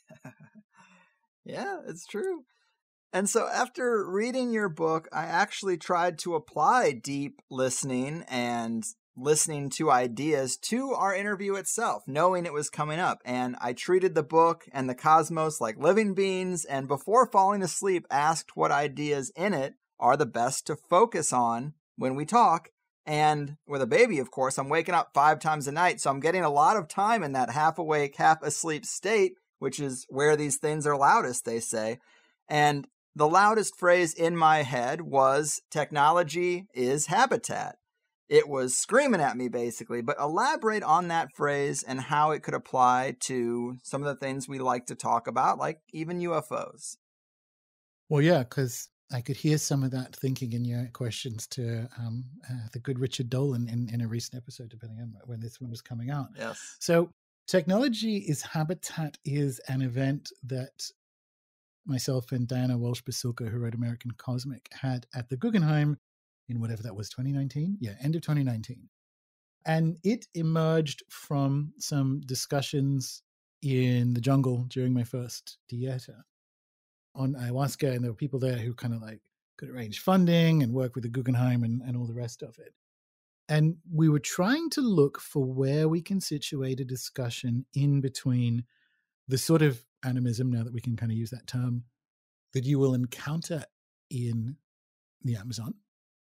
Yeah, it's true. And so after reading your book, I actually tried to apply deep listening and listening to ideas to our interview itself, knowing it was coming up. And I treated the book and the cosmos like living beings, and before falling asleep, asked what ideas in it are the best to focus on when we talk. And with a baby, of course, I'm waking up five times a night, so I'm getting a lot of time in that half awake, half asleep state, which is where these things are loudest, they say. And the loudest phrase in my head was, technology is habitat. It was screaming at me, basically. But elaborate on that phrase and how it could apply to some of the things we like to talk about, like even U F Os. Well, yeah, because I could hear some of that thinking in your questions to um, uh, the good Richard Dolan in, in a recent episode, depending on when this one was coming out. Yes. So Technology is Habitat is an event that myself and Diana Walsh-Basilka, who wrote American Cosmic, had at the Guggenheim in whatever that was, twenty nineteen? Yeah, end of twenty nineteen. And it emerged from some discussions in the jungle during my first dieta on ayahuasca. And there were people there who kind of like could arrange funding and work with the Guggenheim and, and all the rest of it. And we were trying to look for where we can situate a discussion in between the sort of animism, now that we can kind of use that term, that you will encounter in the Amazon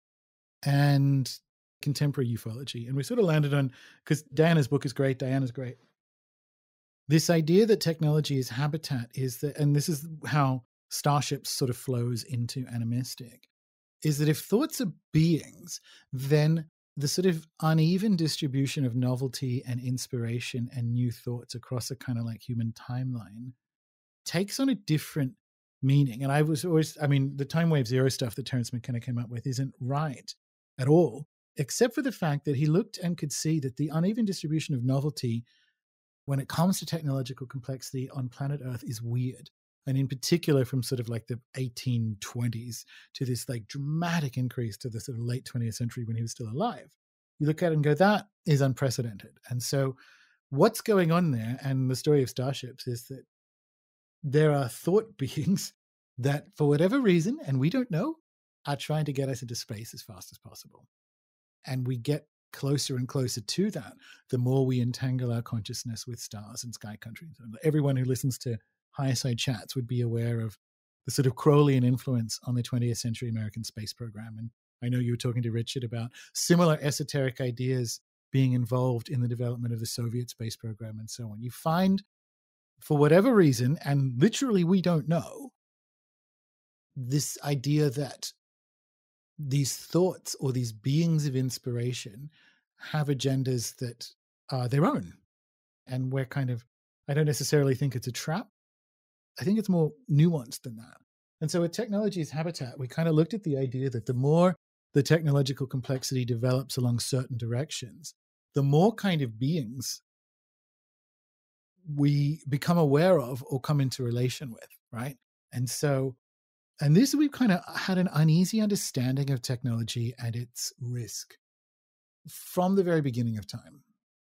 and contemporary ufology. And we sort of landed on, because Diana's book is great, Diana's great. This idea that technology is habitat is that, and this is how Starships sort of flows into AniMystic, is that if thoughts are beings, then the sort of uneven distribution of novelty and inspiration and new thoughts across a kind of like human timeline takes on a different meaning. And I was always, I mean, the time wave zero stuff that Terence McKenna came up with isn't right at all, except for the fact that he looked and could see that the uneven distribution of novelty when it comes to technological complexity on planet Earth is weird. And in particular, from sort of like the eighteen twenties to this like dramatic increase to the sort of late twentieth century when he was still alive. You look at it and go, that is unprecedented. And so what's going on there, and the story of Starships, is that there are thought beings that, for whatever reason, and we don't know, are trying to get us into space as fast as possible. And we get closer and closer to that, the more we entangle our consciousness with stars and sky country. Everyone who listens to Higherside chats would be aware of the sort of Crowleyan influence on the twentieth century American space program. And I know you were talking to Richard about similar esoteric ideas being involved in the development of the Soviet space program and so on. You find, for whatever reason, and literally we don't know, this idea that these thoughts or these beings of inspiration have agendas that are their own. And we're kind of, I don't necessarily think it's a trap. I think it's more nuanced than that. And so with technology as habitat, we kind of looked at the idea that the more the technological complexity develops along certain directions, the more kind of beings we become aware of or come into relation with, right? And so, and this, we've kind of had an uneasy understanding of technology and its risk from the very beginning of time.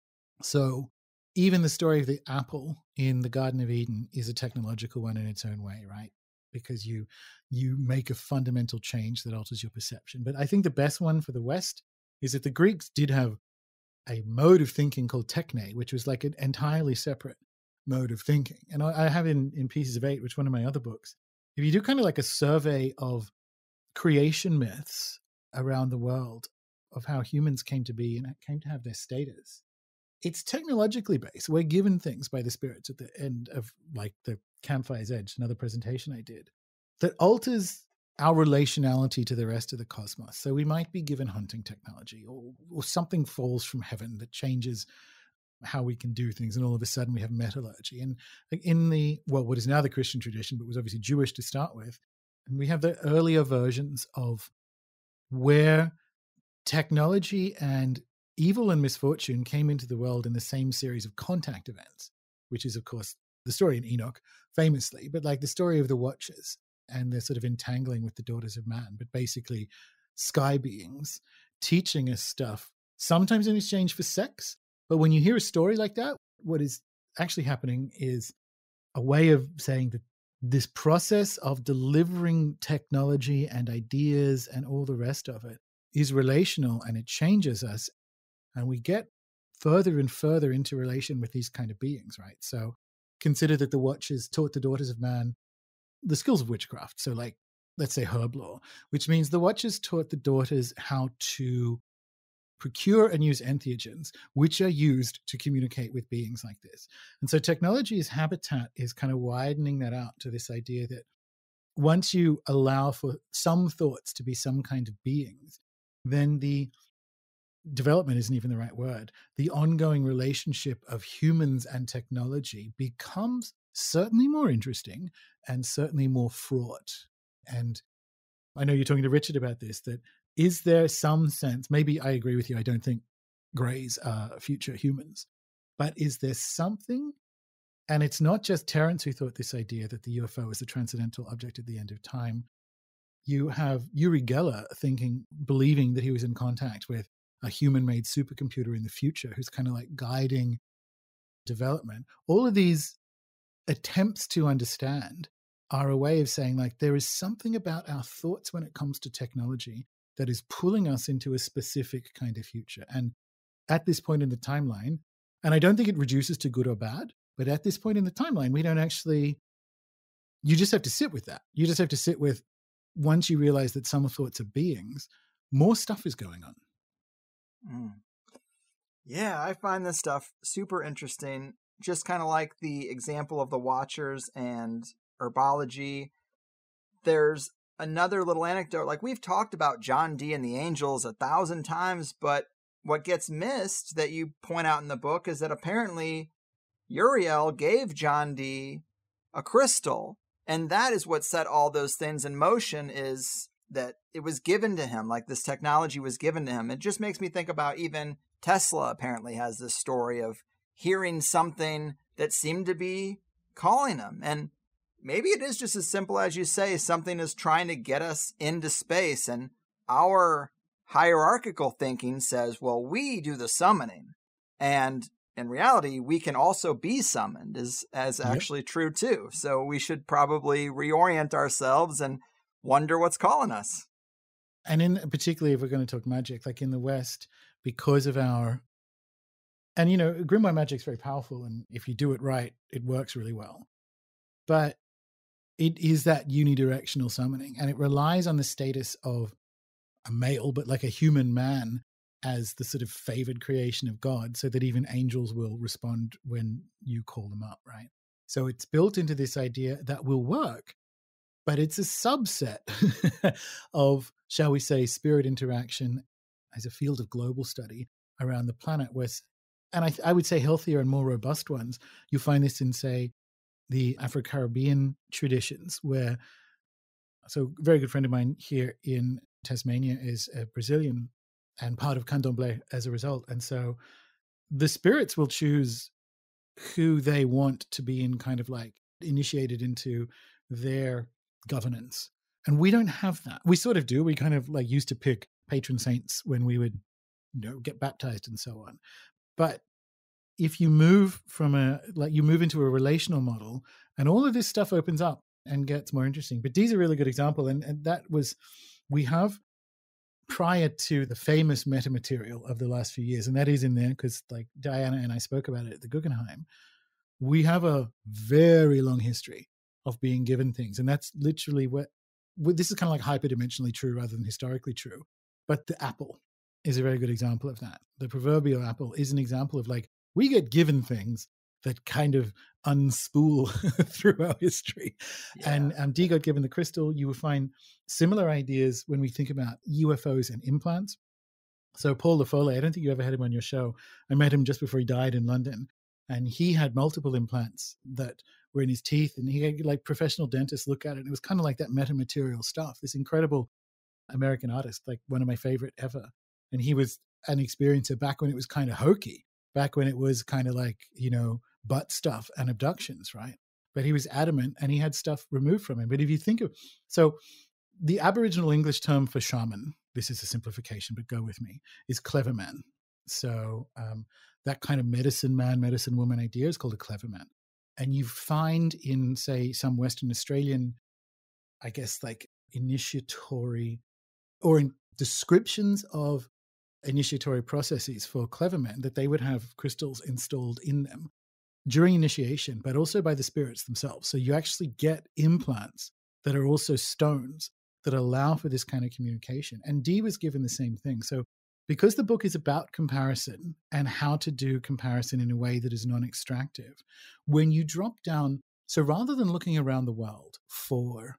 So even the story of the apple in the Garden of Eden is a technological one in its own way, right? Because you you make a fundamental change that alters your perception. But I think the best one for the West is that the Greeks did have a mode of thinking called techne, which was like an entirely separate mode of thinking. And I, I have in, in Pieces of Eight, which is one of my other books, if you do kind of like a survey of creation myths around the world of how humans came to be and came to have their status, it's technologically based. We're given things by the spirits at the end of like the Campfire's Edge, another presentation I did, that alters our relationality to the rest of the cosmos. So we might be given hunting technology, or, or something falls from heaven that changes how we can do things. And all of a sudden we have metallurgy. And in the, well, what is now the Christian tradition, but was obviously Jewish to start with, and we have the earlier versions of where technology and evil and misfortune came into the world in the same series of contact events, which is, of course, the story in Enoch, famously, but like the story of the Watchers and the sort of entangling with the daughters of man, but basically sky beings teaching us stuff, sometimes in exchange for sex. But when you hear a story like that, what is actually happening is a way of saying that this process of delivering technology and ideas and all the rest of it is relational, and it changes us. And we get further and further into relation with these kind of beings, right? So consider that the Watchers taught the daughters of man the skills of witchcraft. So like, let's say herb law, which means the Watchers taught the daughters how to procure and use entheogens, which are used to communicate with beings like this. And so technology as habitat is kind of widening that out to this idea that once you allow for some thoughts to be some kind of beings, then the development isn't even the right word. The ongoing relationship of humans and technology becomes certainly more interesting and certainly more fraught. And I know you're talking to Richard about this, that is there some sense, maybe I agree with you, I don't think Greys are future humans, but is there something, and it's not just Terence who thought this idea that the U F O is a transcendental object at the end of time. You have Uri Geller thinking, believing that he was in contact with a human-made supercomputer in the future who's kind of like guiding development. All of these attempts to understand are a way of saying, like, there is something about our thoughts when it comes to technology that is pulling us into a specific kind of future. And at this point in the timeline, and I don't think it reduces to good or bad, but at this point in the timeline, we don't actually, you just have to sit with that. You just have to sit with, once you realize that some thoughts are beings, more stuff is going on. Mm. Yeah, I find this stuff super interesting. Just kind of like the example of the Watchers and herbology. There's another little anecdote. Like, we've talked about John Dee and the angels a thousand times, but what gets missed that you point out in the book is that apparently Uriel gave John Dee a crystal. And that is what set all those things in motion, is that it was given to him, like this technology was given to him. It just makes me think about even Tesla apparently has this story of hearing something that seemed to be calling him. And maybe it is just as simple as you say, something is trying to get us into space. And our hierarchical thinking says, well, we do the summoning. And in reality, we can also be summoned, is as actually yep. true too. So we should probably reorient ourselves and wonder what's calling us. And in particularly, if we're going to talk magic, like in the West, because of our, and you know, Grimoire magic is very powerful, and if you do it right, it works really well. But it is that unidirectional summoning, and it relies on the status of a male, but like a human man, as the sort of favored creation of God, so that even angels will respond when you call them up, right? So it's built into this idea that will work, but it's a subset of, shall we say, spirit interaction as a field of global study around the planet. Where, and I, I would say healthier and more robust ones, you find this in, say, the Afro-Caribbean traditions, where, so a very good friend of mine here in Tasmania is a Brazilian and part of Candomblé as a result. And so the spirits will choose who they want to be in, kind of like initiated into their governance. And we don't have that. We sort of do. We kind of like used to pick patron saints when we would, you know, get baptized and so on. But if you move from a, like you move into a relational model, and all of this stuff opens up and gets more interesting. But Dee's a really good example. And, and that was, we have, prior to the famous metamaterial of the last few years, and that is in there because like Diana and I spoke about it at the Guggenheim, we have a very long history of being given things. And that's literally what, this is kind of like hyperdimensionally true rather than historically true. But the apple is a very good example of that. The proverbial apple is an example of like, we get given things that kind of unspool through our history. Yeah. And um, Dee got given the crystal. You will find similar ideas when we think about U F Os and implants. So Paul Lafole, I don't think you ever had him on your show. I met him just before he died in London. And he had multiple implants that were in his teeth. And he had like professional dentists look at it. It was kind of like that metamaterial stuff. This incredible American artist, like one of my favorite ever. And he was an experiencer back when it was kind of hokey, back when it was kind of like, you know, butt stuff and abductions, right? But he was adamant, and he had stuff removed from him. But if you think of, so the Aboriginal English term for shaman, this is a simplification, but go with me, is clever man. So um, that kind of medicine man, medicine woman idea is called a clever man. And you find in, say, some Western Australian, I guess, like initiatory or in descriptions of initiatory processes for clever men, that they would have crystals installed in them during initiation, but also by the spirits themselves. So you actually get implants that are also stones that allow for this kind of communication. And Dee was given the same thing. So because the book is about comparison and how to do comparison in a way that is non-extractive, when you drop down, so rather than looking around the world for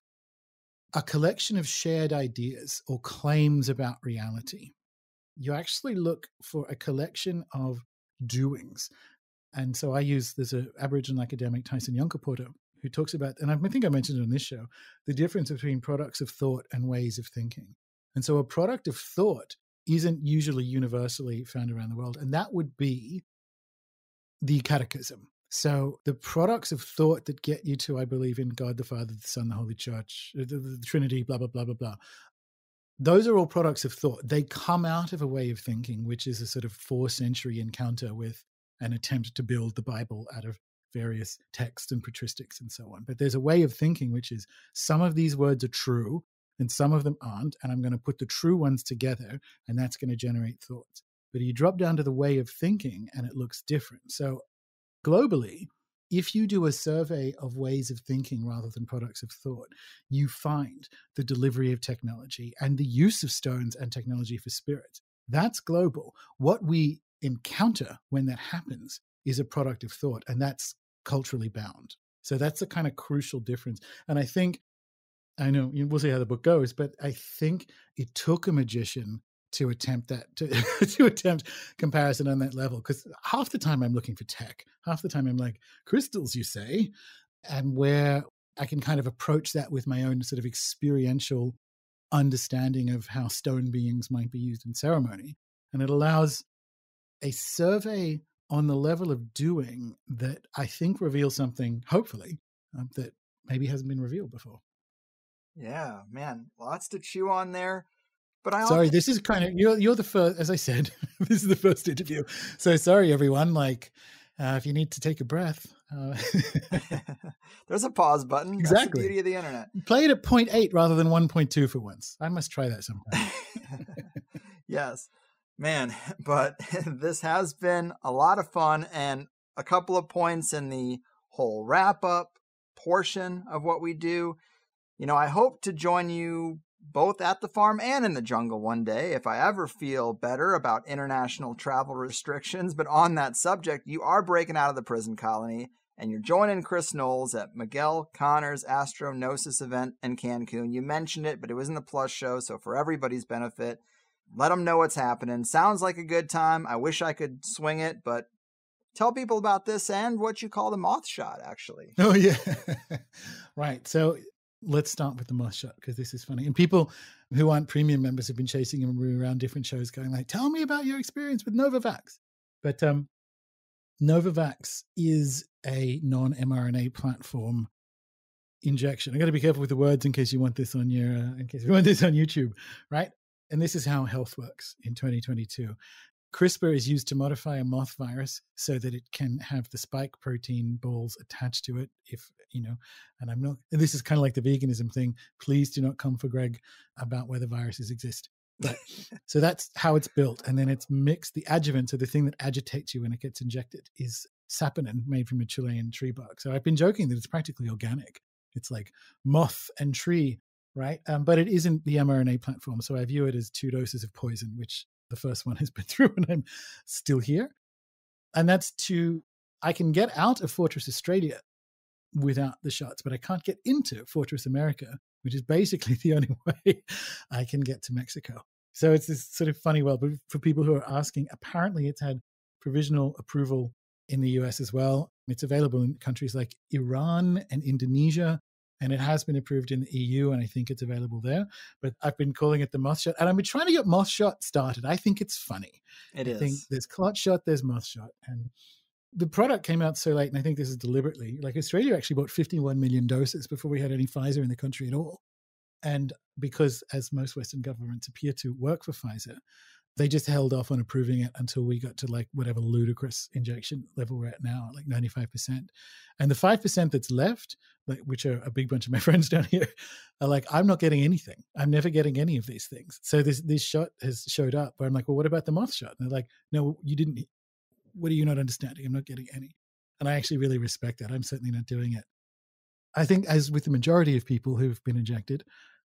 a collection of shared ideas or claims about reality, you actually look for a collection of doings. And so I use, there's an Aboriginal academic, Tyson Yunkaporta, who talks about, and I think I mentioned it on this show, the difference between products of thought and ways of thinking. And so a product of thought isn't usually universally found around the world. And that would be the catechism. So the products of thought that get you to, I believe in God, the Father, the Son, the Holy Church, the, the, the Trinity, blah, blah, blah, blah, blah. Those are all products of thought. They come out of a way of thinking, which is a sort of four century encounter with an attempt to build the Bible out of various text and patristics and so on. But there's a way of thinking, which is some of these words are true and some of them aren't. And I'm going to put the true ones together and that's going to generate thoughts. But you drop down to the way of thinking and it looks different. So globally, if you do a survey of ways of thinking rather than products of thought, you find the delivery of technology and the use of stones and technology for spirits. That's global. What we encounter when that happens is a product of thought, and that's culturally bound. So that's a kind of crucial difference. And I think, I know we'll see how the book goes, but I think it took a magician to attempt that, to, to attempt comparison on that level. Because half the time I'm looking for tech, half the time I'm like, crystals, you say, and where I can kind of approach that with my own sort of experiential understanding of how stone beings might be used in ceremony. And it allows a survey on the level of doing that I think reveals something, hopefully, um, that maybe hasn't been revealed before. Yeah, man, lots to chew on there. But I sorry, also... this is kind of, you're, you're the first, as I said, this is the first interview. So sorry, everyone. Like, uh, if you need to take a breath. Uh... There's a pause button. Exactly. That's the beauty of the internet. Play it at zero point eight rather than one point two for once. I must try that sometime. Yes, man. But this has been a lot of fun, and a couple of points in the whole wrap-up portion of what we do. You know, I hope to join you both at the farm and in the jungle one day if I ever feel better about international travel restrictions. But on that subject, you are breaking out of the prison colony and you're joining Chris Knowles at Miguel Connor's Astronosis event in Cancun. You mentioned it, but it was in the Plus show, so for everybody's benefit, let them know what's happening. Sounds like a good time. I wish I could swing it, but tell people about this and what you call the moth shot, actually. Oh, yeah. Right. So let's start with the moth shot, because this is funny. And people who aren't premium members have been chasing him around different shows going like, tell me about your experience with Novavax. But um, Novavax is a non-mRNA platform injection. I got to be careful with the words in case you want this on your, uh, in case you want this on YouTube, right? And this is how health works in twenty twenty-two. CRISPR is used to modify a moth virus so that it can have the spike protein balls attached to it. If, you know, and I'm not, and this is kind of like the veganism thing. Please do not come for Greg about whether viruses exist. But so that's how it's built. And then it's mixed. The adjuvant, so the thing that agitates you when it gets injected, is saponin made from a Chilean tree bark. So I've been joking that it's practically organic. It's like moth and tree, right? Um, but it isn't the mRNA platform. So I view it as two doses of poison, which the first one has been through and I'm still here. And that's to, I can get out of Fortress Australia without the shots, but I can't get into Fortress America, which is basically the only way I can get to Mexico. So it's this sort of funny world. But for people who are asking, apparently it's had provisional approval in the U S as well. It's available in countries like Iran and Indonesia, and it has been approved in the E U, and I think it's available there. But I've been calling it the moth shot, and I've been trying to get moth shot started. I think it's funny. It I is. think there's clot shot, there's moth shot, and the product came out so late, and I think this is deliberately. Like Australia actually bought fifty-one million doses before we had any Pfizer in the country at all. And because, as most Western governments appear to work for Pfizer, they just held off on approving it until we got to like whatever ludicrous injection level we're at now, like ninety-five percent. And the five percent that's left, like, which are a big bunch of my friends down here, are like, I'm not getting anything. I'm never getting any of these things. So this this shot has showed up where I'm like, well, what about the moth shot? And they're like, no, you didn't. What are you not understanding? I'm not getting any. And I actually really respect that. I'm certainly not doing it. I think, as with the majority of people who've been injected,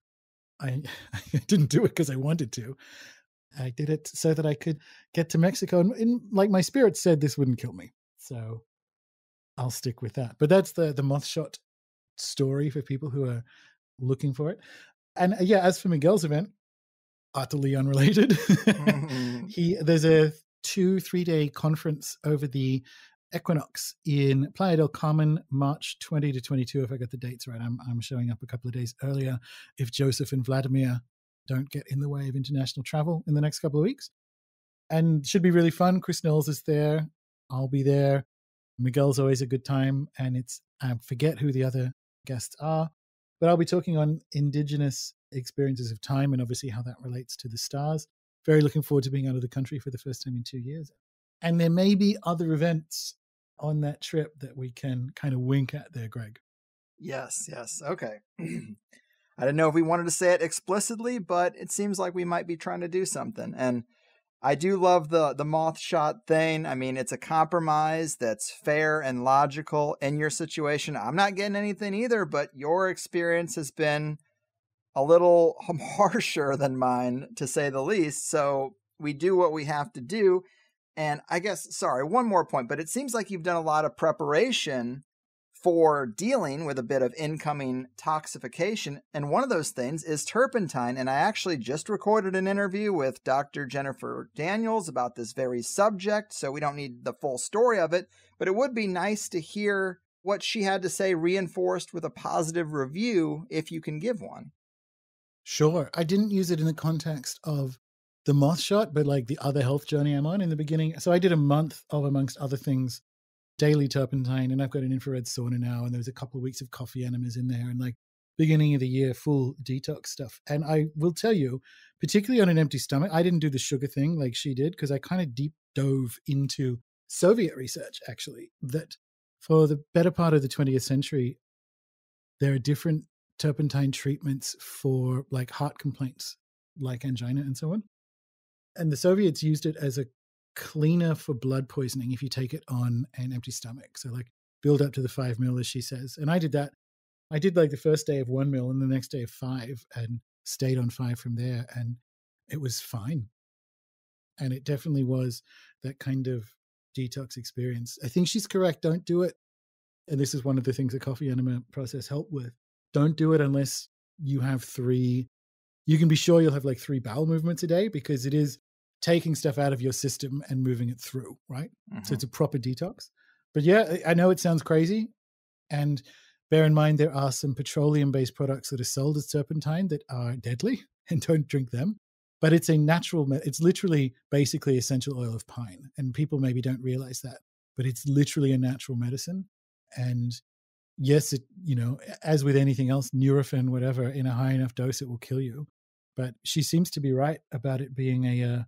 I, I didn't do it because I wanted to. I did it so that I could get to Mexico. And in, like my spirit said, this wouldn't kill me. So I'll stick with that. But that's the, the moth shot story for people who are looking for it. And uh, yeah, as for Miguel's event, utterly unrelated. Mm-hmm. he There's a two, three day conference over the equinox in Playa del Carmen, March twentieth to twenty-second. If I got the dates right, I'm, I'm showing up a couple of days earlier. If Joseph and Vladimir don't get in the way of international travel in the next couple of weeks. And should be really fun. Chris Knowles is there. I'll be there. Miguel's always a good time. And it's, I forget who the other guests are, but I'll be talking on indigenous experiences of time and obviously how that relates to the stars. Very looking forward to being out of the country for the first time in two years. And there may be other events on that trip that we can kind of wink at there, Greg. Yes, yes. Okay. I didn't know if we wanted to say it explicitly, but it seems like we might be trying to do something. And I do love the the moth shot thing. I mean, it's a compromise that's fair and logical in your situation. I'm not getting anything either, but your experience has been a little harsher than mine, to say the least. So we do what we have to do. And I guess, sorry, one more point, but it seems like you've done a lot of preparation for dealing with a bit of incoming toxification. And one of those things is turpentine. And I actually just recorded an interview with Doctor Jennifer Daniels about this very subject, so we don't need the full story of it, but it would be nice to hear what she had to say reinforced with a positive review, if you can give one. Sure. I didn't use it in the context of the moth shot, but like the other health journey I'm on in the beginning. So I did a month of, amongst other things, daily turpentine, and I've got an infrared sauna now, and there was a couple of weeks of coffee enemas in there, and like beginning of the year, full detox stuff. And I will tell you, particularly on an empty stomach, I didn't do the sugar thing like she did, because I kind of deep dove into Soviet research, actually, that for the better part of the twentieth century, there are different turpentine treatments for like heart complaints, like angina and so on. And the Soviets used it as a cleaner for blood poisoning if you take it on an empty stomach. So like build up to the five mil, as she says. And I did that. I did like the first day of one mil and the next day of five, and stayed on five from there. And it was fine. And it definitely was that kind of detox experience. I think she's correct. Don't do it. And this is one of the things the coffee enema process helped with. Don't do it unless you have three. You can be sure you'll have like three bowel movements a day, because it is taking stuff out of your system and moving it through, right? Mm-hmm. So it's a proper detox. But yeah, I know it sounds crazy. And bear in mind, there are some petroleum-based products that are sold as turpentine that are deadly, and don't drink them. But it's a natural, it's literally basically essential oil of pine. And people maybe don't realize that, but it's literally a natural medicine. And yes, it, you know, as with anything else, Nurofen, whatever, in a high enough dose, it will kill you. But she seems to be right about it being a, uh,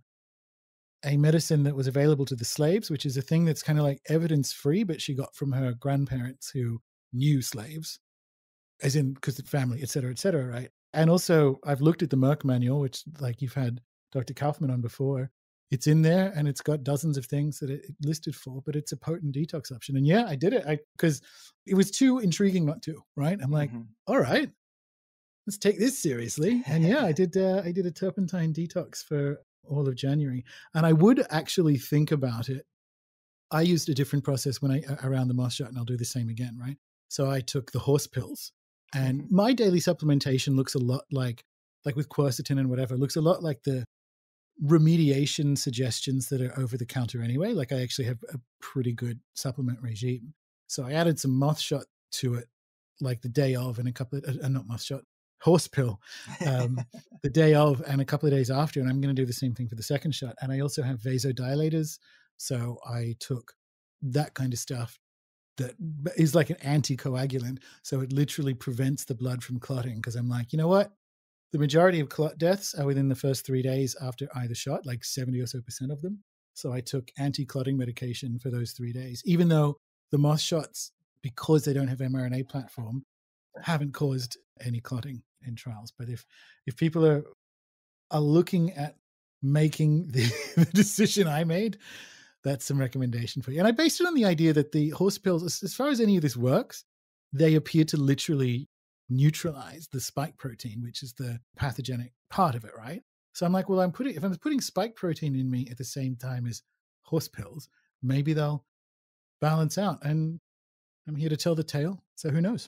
a medicine that was available to the slaves, which is a thing that's kind of like evidence-free, but she got from her grandparents who knew slaves, as in because the family, et cetera, et cetera, right? And also, I've looked at the Merck manual, which like you've had Doctor Kaufman on before. It's in there, and it's got dozens of things that it listed for, but it's a potent detox option. And yeah, I did it because it was too intriguing not to, right? I'm like, mm-hmm. all right, let's take this seriously. And yeah, I did uh, I did a turpentine detox for all of January. And I would actually think about it. I used a different process when I around the moth shot, and I'll do the same again, right? So I took the horse pills, and my daily supplementation looks a lot like, like with quercetin and whatever, looks a lot like the remediation suggestions that are over the counter anyway. Like I actually have a pretty good supplement regime. So I added some moth shot to it, like the day of, and a couple of, uh, not moth shot, horse pill, um, the day of and a couple of days after. And I'm going to do the same thing for the second shot. And I also have vasodilators. So I took that kind of stuff that is like an anticoagulant. So it literally prevents the blood from clotting, because I'm like, you know what? The majority of clot deaths are within the first three days after either shot, like seventy or so percent of them. So I took anti-clotting medication for those three days, even though the moth shots, because they don't have mRNA platform, haven't caused any clotting in trials. But if if people are are looking at making the, the decision I made, that's some recommendation for you. And I based it on the idea that the horse pills, as, as far as any of this works, they appear to literally neutralize the spike protein, which is the pathogenic part of it, right? So I'm like, well, I'm putting if I'm putting spike protein in me at the same time as horse pills, maybe they'll balance out. And I'm here to tell the tale, so who knows?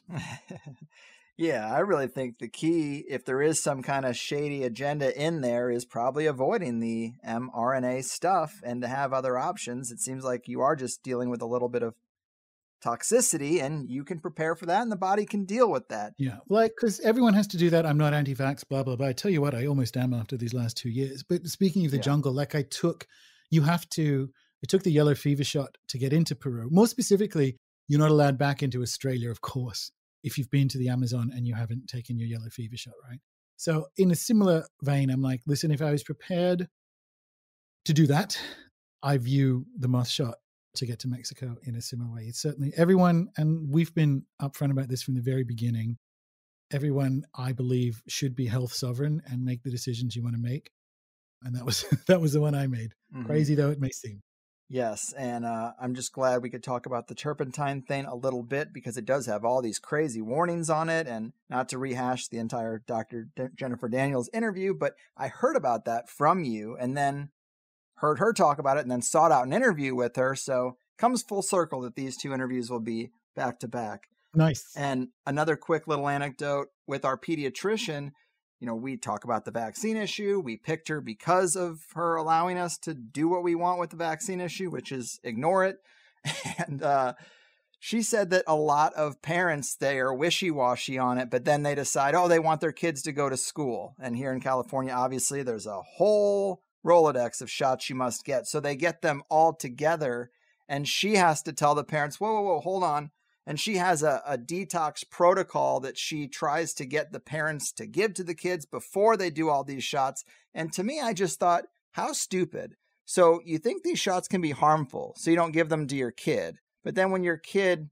Yeah, I really think the key, if there is some kind of shady agenda in there, is probably avoiding the mRNA stuff and to have other options. It seems like you are just dealing with a little bit of toxicity, and you can prepare for that, and the body can deal with that. Yeah, like, because everyone has to do that. I'm not anti-vax, blah, blah, blah. I tell you what, I almost am after these last two years. But speaking of the yeah. jungle, like I took, you have to, I took the yellow fever shot to get into Peru. More specifically, you're not allowed back into Australia, of course, if you've been to the Amazon and you haven't taken your yellow fever shot, right? So in a similar vein, I'm like, listen, if I was prepared to do that, I view the moth shot to get to Mexico in a similar way. It's certainly everyone, and we've been upfront about this from the very beginning. Everyone, I believe, should be health sovereign and make the decisions you want to make. And that was that was the one I made. Mm-hmm. Crazy though it may seem. Yes, and uh, I'm just glad we could talk about the turpentine thing a little bit because it does have all these crazy warnings on it, and not to rehash the entire Doctor D- Jennifer Daniels interview, but I heard about that from you and then heard her talk about it and then sought out an interview with her, so it comes full circle that these two interviews will be back to back. Nice. And another quick little anecdote with our pediatrician, you know, we talk about the vaccine issue. We picked her because of her allowing us to do what we want with the vaccine issue, which is ignore it. And uh, she said that a lot of parents, they are wishy-washy on it, but then they decide, oh, they want their kids to go to school. And here in California, obviously, there's a whole Rolodex of shots you must get. So they get them all together, and she has to tell the parents, whoa, whoa, whoa, hold on. And she has a, a detox protocol that she tries to get the parents to give to the kids before they do all these shots. And to me, I just thought, how stupid. So you think these shots can be harmful, so you don't give them to your kid. But then when your kid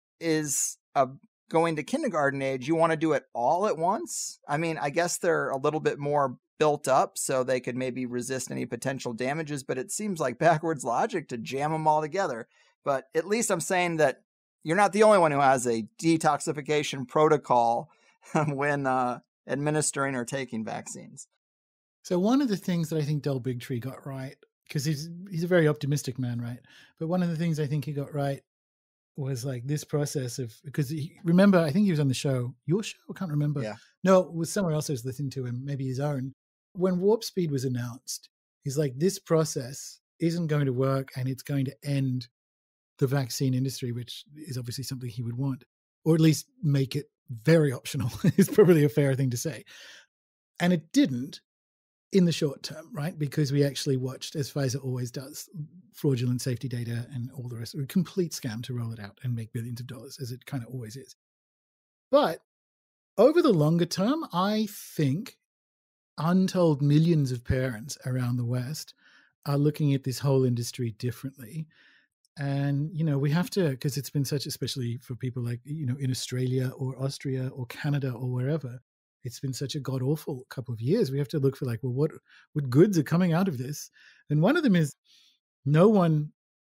is uh, going to kindergarten age, you want to do it all at once? I mean, I guess they're a little bit more built up so they could maybe resist any potential damages, but it seems like backwards logic to jam them all together. But at least I'm saying that you're not the only one who has a detoxification protocol when uh, administering or taking vaccines. So one of the things that I think Del Bigtree got right, because he's he's a very optimistic man, right? But one of the things I think he got right was like this process of, because he, remember, I think he was on the show, your show, I can't remember. Yeah. No, it was somewhere else I was listening to him, maybe his own. When Warp Speed was announced, he's like, this process isn't going to work and it's going to end the vaccine industry, which is obviously something he would want, or at least make it very optional is probably a fair thing to say. And it didn't in the short term, right? Because we actually watched, as Pfizer always does, fraudulent safety data and all the rest, a complete scam to roll it out and make billions of dollars, as it kind of always is. But over the longer term, I think untold millions of parents around the West are looking at this whole industry differently. And, you know, we have to, because it's been such, especially for people like, you know, in Australia or Austria or Canada or wherever, it's been such a god awful couple of years. We have to look for like, well, what, what goods are coming out of this? And one of them is no one,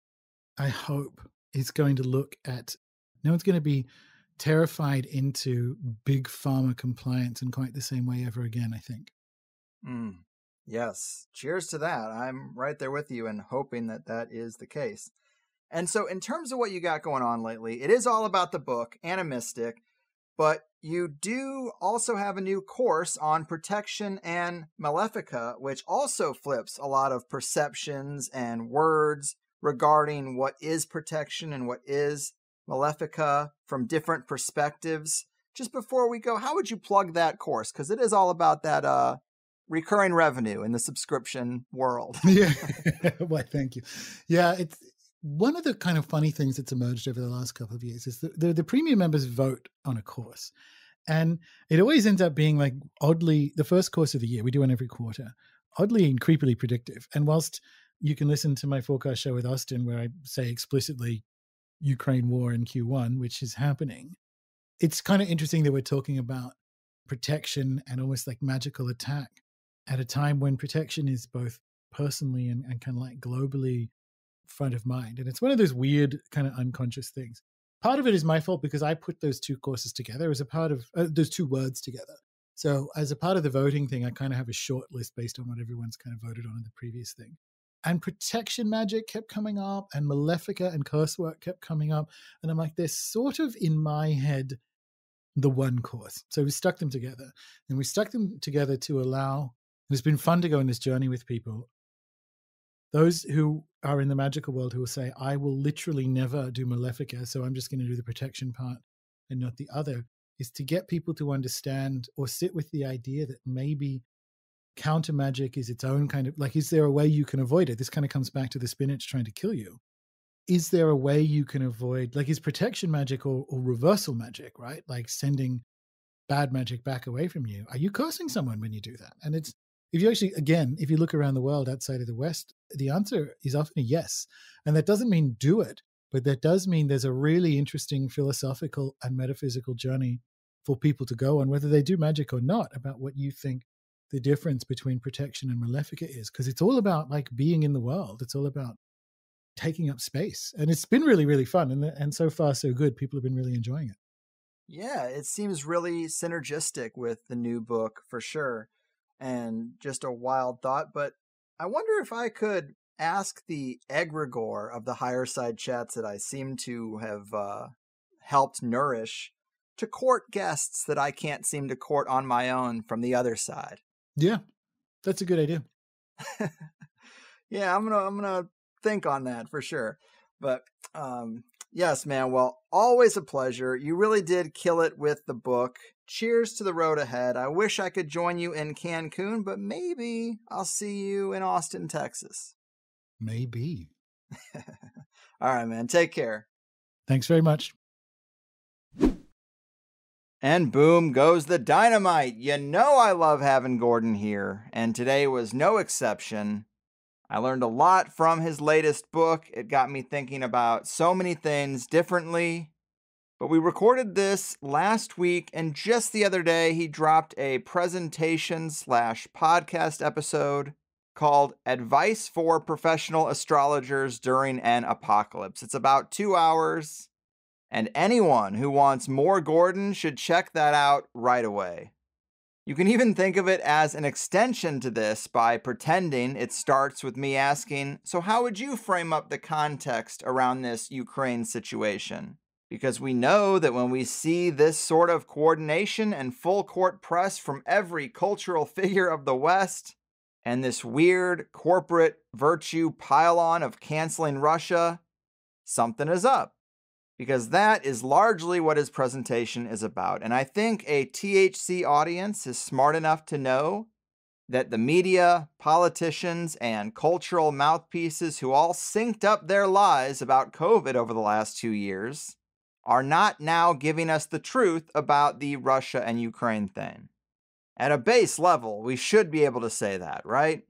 I hope, is going to look at, no one's going to be terrified into big pharma compliance in quite the same way ever again, I think. Mm, yes. Cheers to that. I'm right there with you and hoping that that is the case. And so in terms of what you got going on lately, it is all about the book, AniMystic, but you do also have a new course on protection and malefica, which also flips a lot of perceptions and words regarding what is protection and what is malefica from different perspectives. Just before we go, how would you plug that course? Because it is all about that uh, recurring revenue in the subscription world. Yeah. Why, thank you. Yeah, it's one of the kind of funny things that's emerged over the last couple of years is that the, the premium members vote on a course. And it always ends up being like oddly, the first course of the year, we do one every quarter, oddly and creepily predictive. And whilst you can listen to my forecast show with Austin, where I say explicitly Ukraine war in Q one, which is happening, it's kind of interesting that we're talking about protection and almost like magical attack at a time when protection is both personally and, and kind of like globally front of mind. And it's one of those weird kind of unconscious things. Part of it is my fault because I put those two courses together as a part of uh, those two words together. So as a part of the voting thing, I kind of have a short list based on what everyone's kind of voted on in the previous thing. And protection magic kept coming up and malefica and curse work kept coming up. And I'm like, they're sort of in my head the one course. So we stuck them together and we stuck them together to allow, and it's been fun to go on this journey with people. Those who are in the magical world who will say, I will literally never do malefica, so I'm just going to do the protection part and not the other, is to get people to understand or sit with the idea that maybe counter magic is its own kind of, like, is there a way you can avoid it? This kind of comes back to the spinach trying to kill you. Is there a way you can avoid, like, is protection magic or, or reversal magic, right? Like sending bad magic back away from you. Are you cursing someone when you do that? And it's, if you actually, again, if you look around the world outside of the West, the answer is often a yes. And that doesn't mean do it, but that does mean there's a really interesting philosophical and metaphysical journey for people to go on, whether they do magic or not, about what you think the difference between protection and malefica is. Because it's all about like being in the world. It's all about taking up space. And it's been really, really fun. And, and so far, so good. People have been really enjoying it. Yeah, it seems really synergistic with the new book for sure. And just a wild thought. But I wonder if I could ask the egregore of the Higherside chats that I seem to have uh, helped nourish to court guests that I can't seem to court on my own from the other side. Yeah, that's a good idea. Yeah, I'm gonna I'm gonna think on that for sure. But um, yes, man. Well, always a pleasure. You really did kill it with the book. Cheers to the road ahead. I wish I could join you in Cancun, but maybe I'll see you in Austin, Texas. Maybe. All right, man. Take care. Thanks very much. And boom goes the dynamite. You know I love having Gordon here, and today was no exception. I learned a lot from his latest book. It got me thinking about so many things differently. But we recorded this last week, and just the other day, he dropped a presentation slash podcast episode called Advice for Professional Astrologers During an Apocalypse. It's about two hours. And anyone who wants more Gordon should check that out right away. You can even think of it as an extension to this by pretending it starts with me asking, so how would you frame up the context around this Ukraine situation? Because we know that when we see this sort of coordination and full court press from every cultural figure of the West, and this weird corporate virtue pile-on of canceling Russia, something is up. Because that is largely what his presentation is about. And I think a T H C audience is smart enough to know that the media, politicians, and cultural mouthpieces who all synced up their lies about COVID over the last two years are not now giving us the truth about the Russia and Ukraine thing. At a base level, we should be able to say that, right?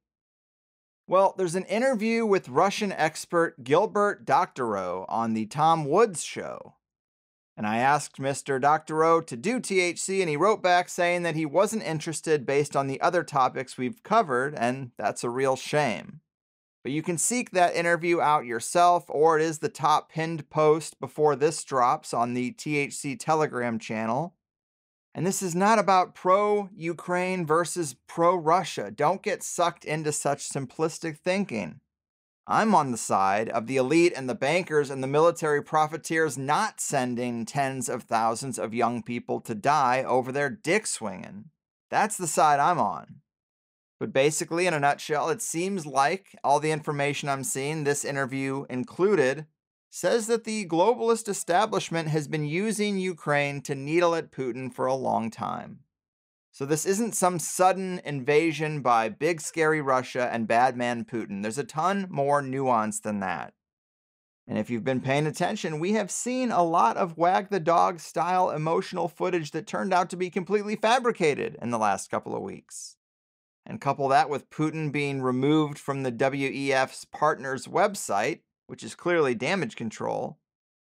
Well, there's an interview with Russian expert Gilbert Doctorow on the Tom Woods show. And I asked Mister Doctorow to do T H C, and he wrote back saying that he wasn't interested based on the other topics we've covered, and that's a real shame. But you can seek that interview out yourself, or it is the top pinned post before this drops on the T H C Telegram channel. And this is not about pro-Ukraine versus pro-Russia. Don't get sucked into such simplistic thinking. I'm on the side of the elite and the bankers and the military profiteers not sending tens of thousands of young people to die over their dick swinging. That's the side I'm on. But basically, in a nutshell, it seems like all the information I'm seeing, this interview included, says that the globalist establishment has been using Ukraine to needle at Putin for a long time. So this isn't some sudden invasion by big scary Russia and bad man Putin. There's a ton more nuance than that. And if you've been paying attention, we have seen a lot of wag the dog style emotional footage that turned out to be completely fabricated in the last couple of weeks. And couple that with Putin being removed from the W E F's partners website, which is clearly damage control.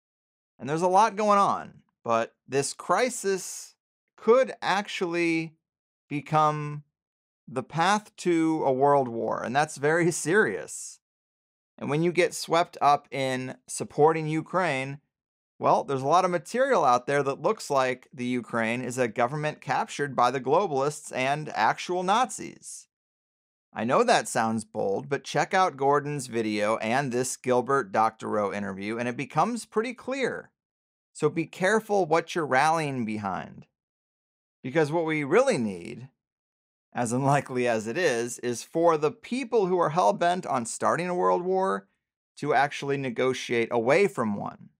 And there's a lot going on, but this crisis could actually become the path to a world war, and that's very serious. And when you get swept up in supporting Ukraine, well, there's a lot of material out there that looks like the Ukraine is a government captured by the globalists and actual Nazis. I know that sounds bold, but check out Gordon's video and this Gilbert Doctorow interview, and it becomes pretty clear. So be careful what you're rallying behind. Because what we really need, as unlikely as it is, is for the people who are hell-bent on starting a world war to actually negotiate away from one.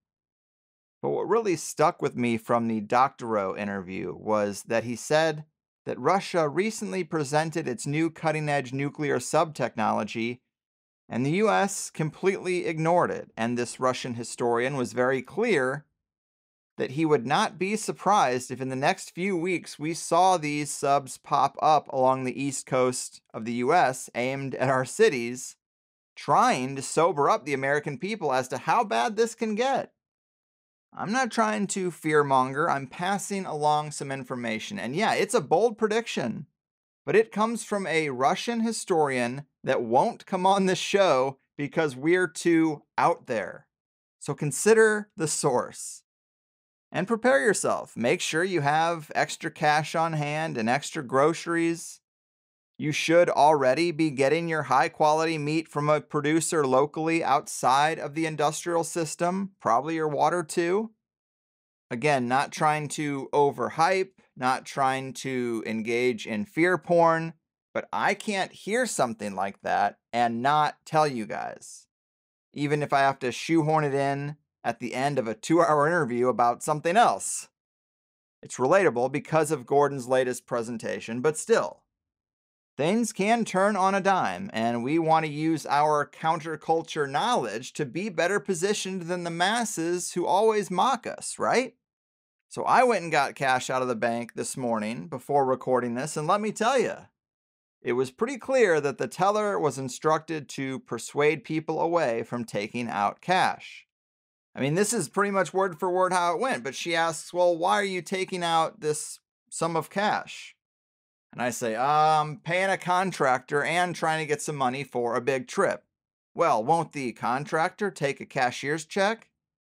But what really stuck with me from the Doctorow interview was that he said that Russia recently presented its new cutting-edge nuclear sub-technology, and the U S completely ignored it. And this Russian historian was very clear that he would not be surprised if in the next few weeks we saw these subs pop up along the east coast of the U S aimed at our cities, trying to sober up the American people as to how bad this can get. I'm not trying to fearmonger, I'm passing along some information. And yeah, it's a bold prediction, but it comes from a Russian historian that won't come on this show because we're too out there. So consider the source. And prepare yourself. Make sure you have extra cash on hand and extra groceries. You should already be getting your high quality meat from a producer locally outside of the industrial system, probably your water too. Again, not trying to overhype, not trying to engage in fear porn, but I can't hear something like that and not tell you guys. Even if I have to shoehorn it in at the end of a two-hour interview about something else. It's relatable because of Gordon's latest presentation, but still, things can turn on a dime, and we want to use our counterculture knowledge to be better positioned than the masses who always mock us, right? So I went and got cash out of the bank this morning before recording this, and let me tell you, it was pretty clear that the teller was instructed to persuade people away from taking out cash. I mean, this is pretty much word for word how it went, but she asks, well, why are you taking out this sum of cash? And I say, I'm paying a contractor and trying to get some money for a big trip. Well, won't the contractor take a cashier's check?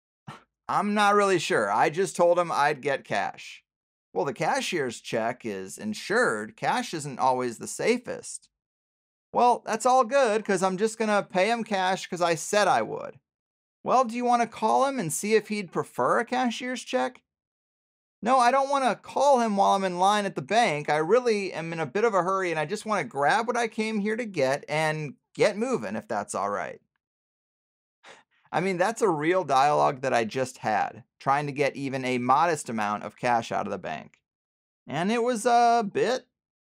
I'm not really sure. I just told him I'd get cash. Well, the cashier's check is insured. Cash isn't always the safest. Well, that's all good because I'm just going to pay him cash because I said I would. Well, do you want to call him and see if he'd prefer a cashier's check? No, I don't want to call him while I'm in line at the bank. I really am in a bit of a hurry and I just want to grab what I came here to get and get moving if that's all right. I mean, that's a real dialogue that I just had, trying to get even a modest amount of cash out of the bank. And it was a bit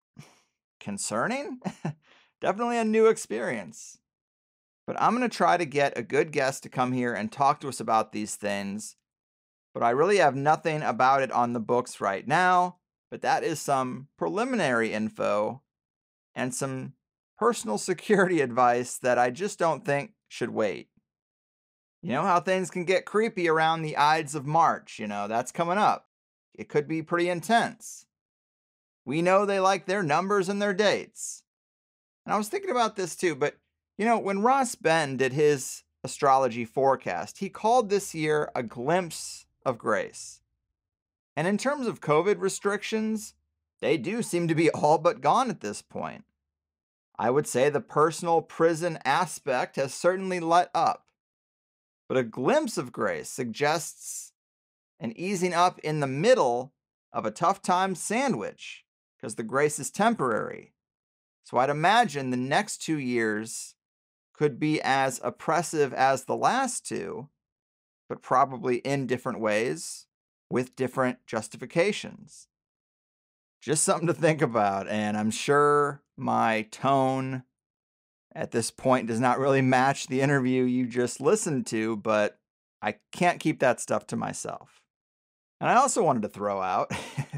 concerning. Definitely a new experience. But I'm going to try to get a good guest to come here and talk to us about these things. But I really have nothing about it on the books right now. But that is some preliminary info and some personal security advice that I just don't think should wait. You know how things can get creepy around the Ides of March, you know, that's coming up. It could be pretty intense. We know they like their numbers and their dates. And I was thinking about this too, but you know, when Ross Ben did his astrology forecast, he called this year a glimpse of grace. And in terms of COVID restrictions, they do seem to be all but gone at this point. I would say the personal prison aspect has certainly let up. But a glimpse of grace suggests an easing up in the middle of a tough time sandwich, because the grace is temporary. So I'd imagine the next two years could be as oppressive as the last two, but probably in different ways, with different justifications. Just something to think about, and I'm sure my tone at this point does not really match the interview you just listened to, but I can't keep that stuff to myself. And I also wanted to throw out,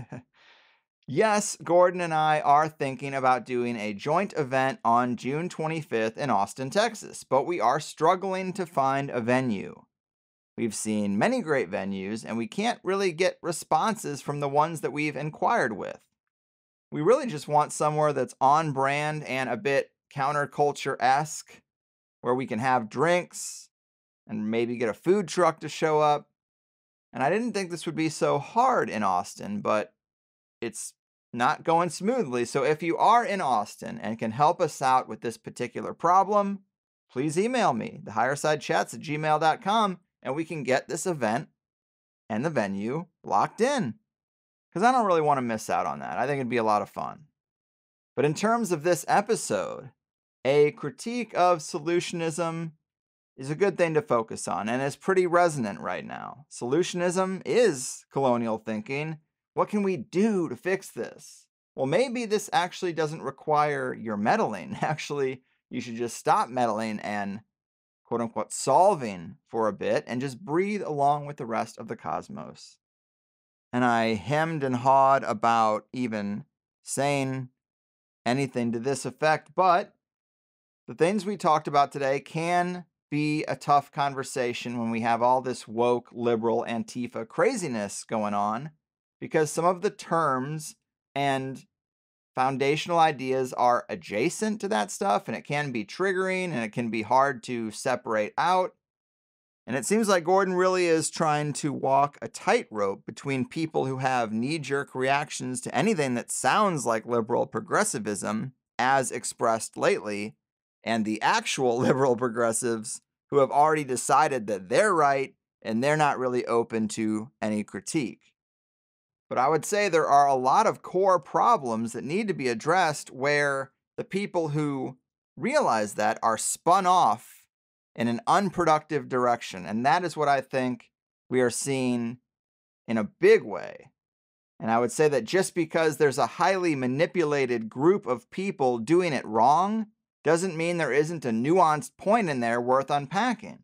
yes, Gordon and I are thinking about doing a joint event on June twenty-fifth in Austin, Texas, but we are struggling to find a venue. We've seen many great venues, and we can't really get responses from the ones that we've inquired with. We really just want somewhere that's on brand and a bit counterculture-esque, where we can have drinks and maybe get a food truck to show up. And I didn't think this would be so hard in Austin, but it's not going smoothly. So if you are in Austin and can help us out with this particular problem, please email me, the higherside chats at gmail dot com, and we can get this event and the venue locked in. Because I don't really want to miss out on that. I think it'd be a lot of fun. But in terms of this episode, a critique of solutionism is a good thing to focus on, and it's pretty resonant right now. Solutionism is colonial thinking. What can we do to fix this? Well, maybe this actually doesn't require your meddling. Actually, you should just stop meddling and quote-unquote solving for a bit and just breathe along with the rest of the cosmos. and I hemmed and hawed about even saying anything to this effect, but the things we talked about today can be a tough conversation when we have all this woke, liberal, Antifa craziness going on, because some of the terms and foundational ideas are adjacent to that stuff, and it can be triggering and it can be hard to separate out. And it seems like Gordon really is trying to walk a tightrope between people who have knee-jerk reactions to anything that sounds like liberal progressivism, as expressed lately, and the actual liberal progressives who have already decided that they're right and they're not really open to any critique. But I would say there are a lot of core problems that need to be addressed where the people who realize that are spun off in an unproductive direction. And that is what I think we are seeing in a big way. And I would say that just because there's a highly manipulated group of people doing it wrong doesn't mean there isn't a nuanced point in there worth unpacking.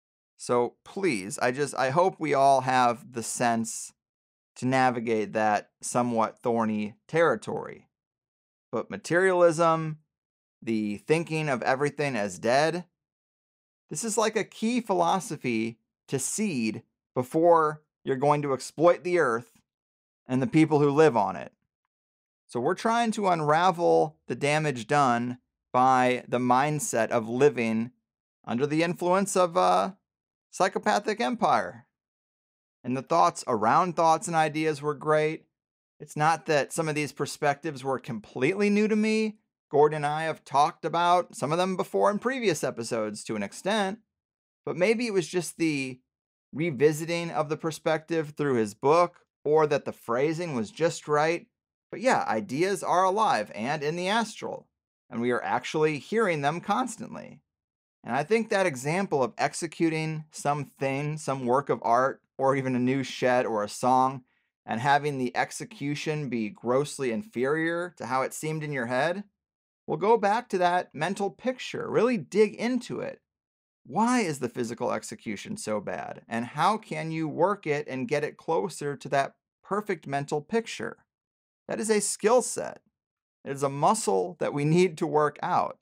So please, I just, I hope we all have the sense to navigate that somewhat thorny territory. But materialism, the thinking of everything as dead, this is like a key philosophy to seed before you're going to exploit the earth and the people who live on it. So we're trying to unravel the damage done by the mindset of living under the influence of a psychopathic empire. And the thoughts around thoughts and ideas were great. It's not that some of these perspectives were completely new to me. Gordon and I have talked about some of them before in previous episodes to an extent, but maybe it was just the revisiting of the perspective through his book, or that the phrasing was just right. But yeah, ideas are alive and in the astral, and we are actually hearing them constantly. And I think that example of executing something, some work of art, or even a new shed or a song, and having the execution be grossly inferior to how it seemed in your head, we'll go back to that mental picture, really dig into it. Why is the physical execution so bad? And how can you work it and get it closer to that perfect mental picture? That is a skill set. It is a muscle that we need to work out.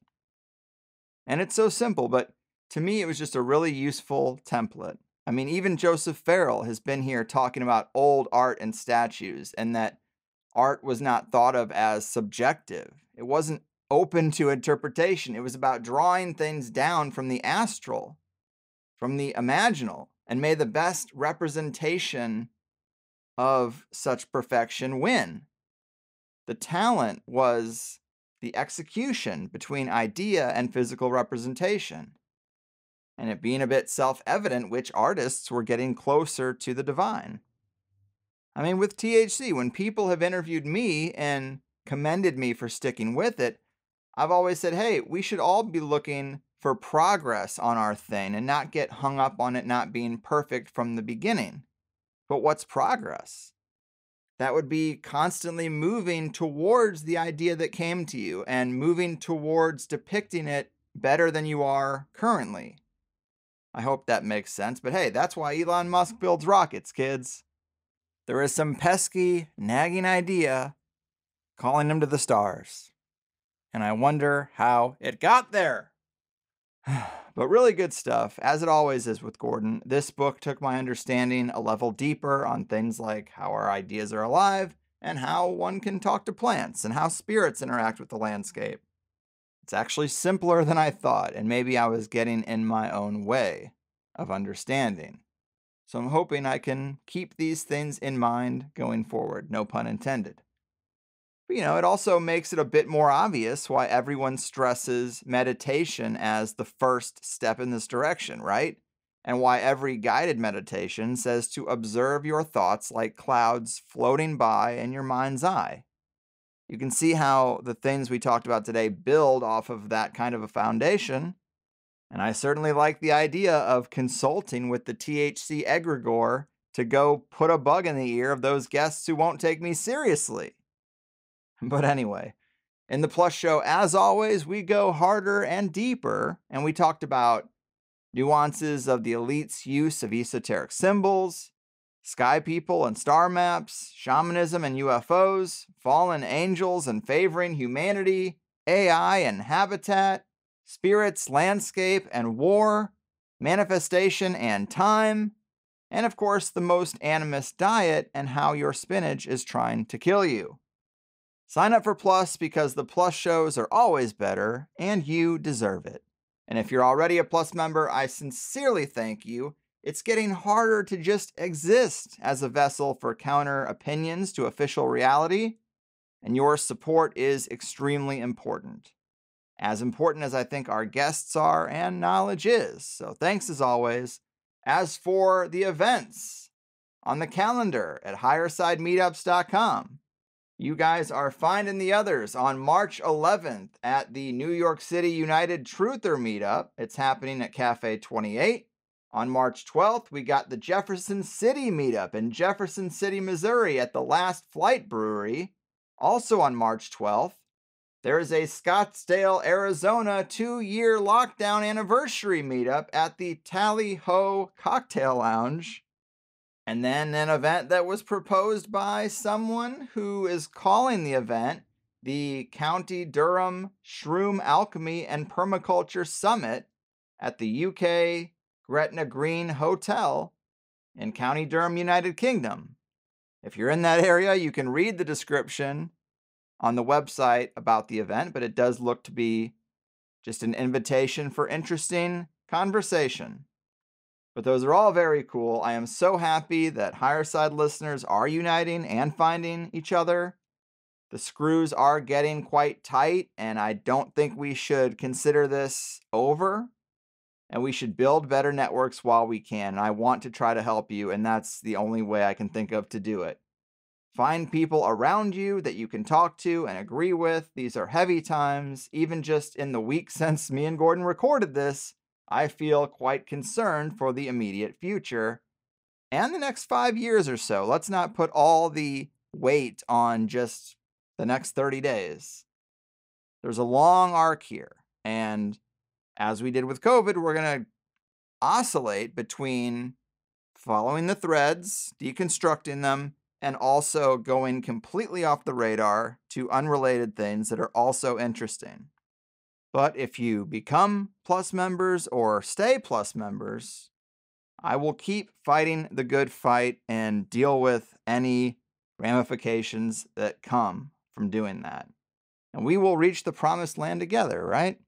And it's so simple, but to me, it was just a really useful template. I mean, even Joseph Farrell has been here talking about old art and statues, and that art was not thought of as subjective. It wasn't open to interpretation. It was about drawing things down from the astral, from the imaginal, and may the best representation of such perfection win. The talent was the execution between idea and physical representation, and it being a bit self-evident which artists were getting closer to the divine. I mean, with T H C, when people have interviewed me and commended me for sticking with it, I've always said, hey, we should all be looking for progress on our thing and not get hung up on it not being perfect from the beginning. But what's progress? That would be constantly moving towards the idea that came to you and moving towards depicting it better than you are currently. I hope that makes sense, but hey, that's why Elon Musk builds rockets, kids. There is some pesky, nagging idea calling him to the stars. And I wonder how it got there. But really good stuff, as it always is with Gordon. This book took my understanding a level deeper on things like how our ideas are alive, and how one can talk to plants, and how spirits interact with the landscape. It's actually simpler than I thought, and maybe I was getting in my own way of understanding. So I'm hoping I can keep these things in mind going forward, no pun intended. But, you know, it also makes it a bit more obvious why everyone stresses meditation as the first step in this direction, right? And why every guided meditation says to observe your thoughts like clouds floating by in your mind's eye. You can see how the things we talked about today build off of that kind of a foundation. And I certainly like the idea of consulting with the T H C egregore to go put a bug in the ear of those guests who won't take me seriously. But anyway, in the Plus Show, as always, we go harder and deeper, and we talked about nuances of the elite's use of esoteric symbols, sky people and star maps, shamanism and U F Os, fallen angels and favoring humanity, A I and habitat, spirits, landscape and war, manifestation and time, and of course the most animist diet and how your spinach is trying to kill you. Sign up for Plus because the Plus shows are always better and you deserve it. And if you're already a Plus member, I sincerely thank you. It's getting harder to just exist as a vessel for counter opinions to official reality, and your support is extremely important. As important as I think our guests are and knowledge is. So thanks as always. As for the events on the calendar at higherside meetups dot com, you guys are finding the others on March eleventh at the New York City United Truther Meetup. It's happening at Cafe twenty-eight. On March twelfth, we got the Jefferson City Meetup in Jefferson City, Missouri at the Last Flight Brewery. Also on March twelfth, there is a Scottsdale, Arizona two-year lockdown anniversary meetup at the Tally Ho Cocktail Lounge. And then an event that was proposed by someone who is calling the event the County Durham Shroom Alchemy and Permaculture Summit at the U K Gretna Green Hotel in County Durham, United Kingdom. If you're in that area, you can read the description on the website about the event, but it does look to be just an invitation for interesting conversation. But those are all very cool. I am so happy that Higherside listeners are uniting and finding each other. The screws are getting quite tight, and I don't think we should consider this over. And we should build better networks while we can. And I want to try to help you, and that's the only way I can think of to do it. Find people around you that you can talk to and agree with. These are heavy times. Even just in the week since me and Gordon recorded this, I feel quite concerned for the immediate future and the next five years or so. Let's not put all the weight on just the next thirty days. There's a long arc here, and as we did with COVID, we're going to oscillate between following the threads, deconstructing them, and also going completely off the radar to unrelated things that are also interesting. But if you become Plus members or stay Plus members, I will keep fighting the good fight and deal with any ramifications that come from doing that. And we will reach the promised land together, right?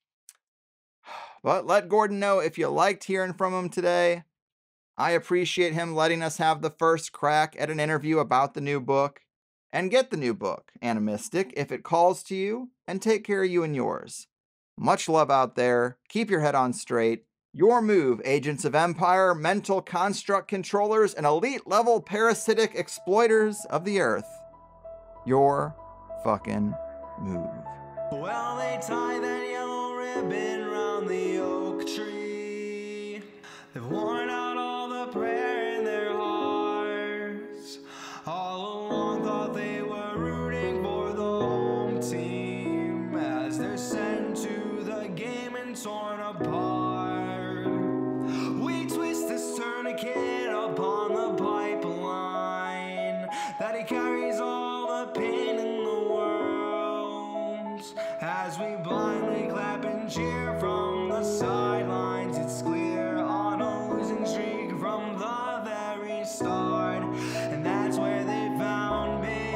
But let Gordon know if you liked hearing from him today. I appreciate him letting us have the first crack at an interview about the new book. And get the new book, AniMystic, if it calls to you, and take care of you and yours. Much love out there. Keep your head on straight. Your move, agents of empire, mental construct controllers, and elite-level parasitic exploiters of the earth. Your fucking move. Well, they tie that yellow ribbon round the oak tree. They've worn out all the prayer in their hearts. All along thought they were rooting for the home team as they're sent to the game and torn apart. We twist this tourniquet upon the pipeline that he carries all the pain in the world as we blindly clap and cheer from the sidelines. It's clear on a losing streak from the very start, and that's where they found me,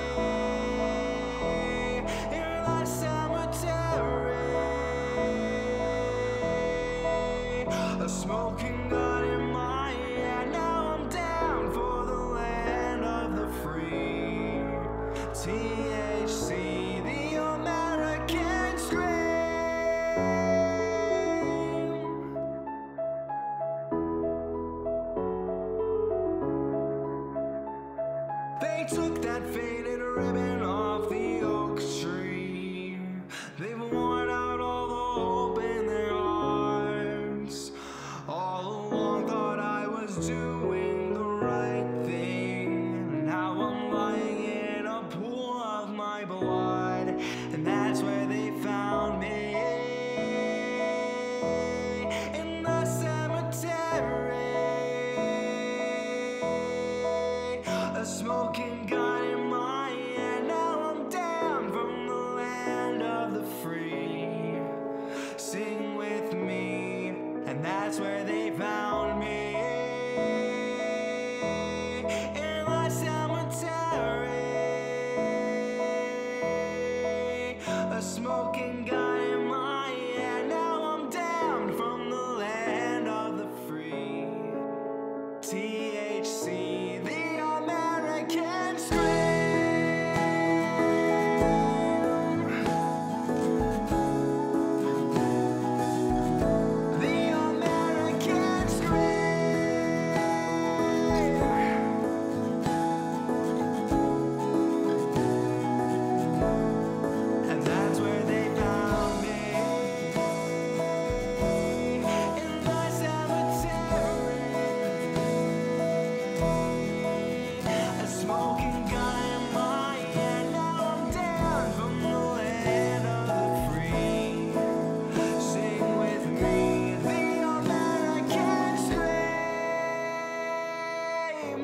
in the cemetery, a smoking gun in my hand. Now I'm down for the land of the free. T H C, the American scream. They took that faded ribbon off the oak tree. They've worn out all the hope in their hearts. All along thought I was doing the right thing. Now I'm lying in a pool of my blood, and that's where they found me, in the cemetery. and that's where they found me. In my cemetery, a smoking gun in my hand. Now I'm damned from the land of the free. T H C, the American scream. The American scream. And that's where they found me. In my cemetery, a smoking gun in my hand. Now I'm down from the land of the free. Sing with me, the American scream.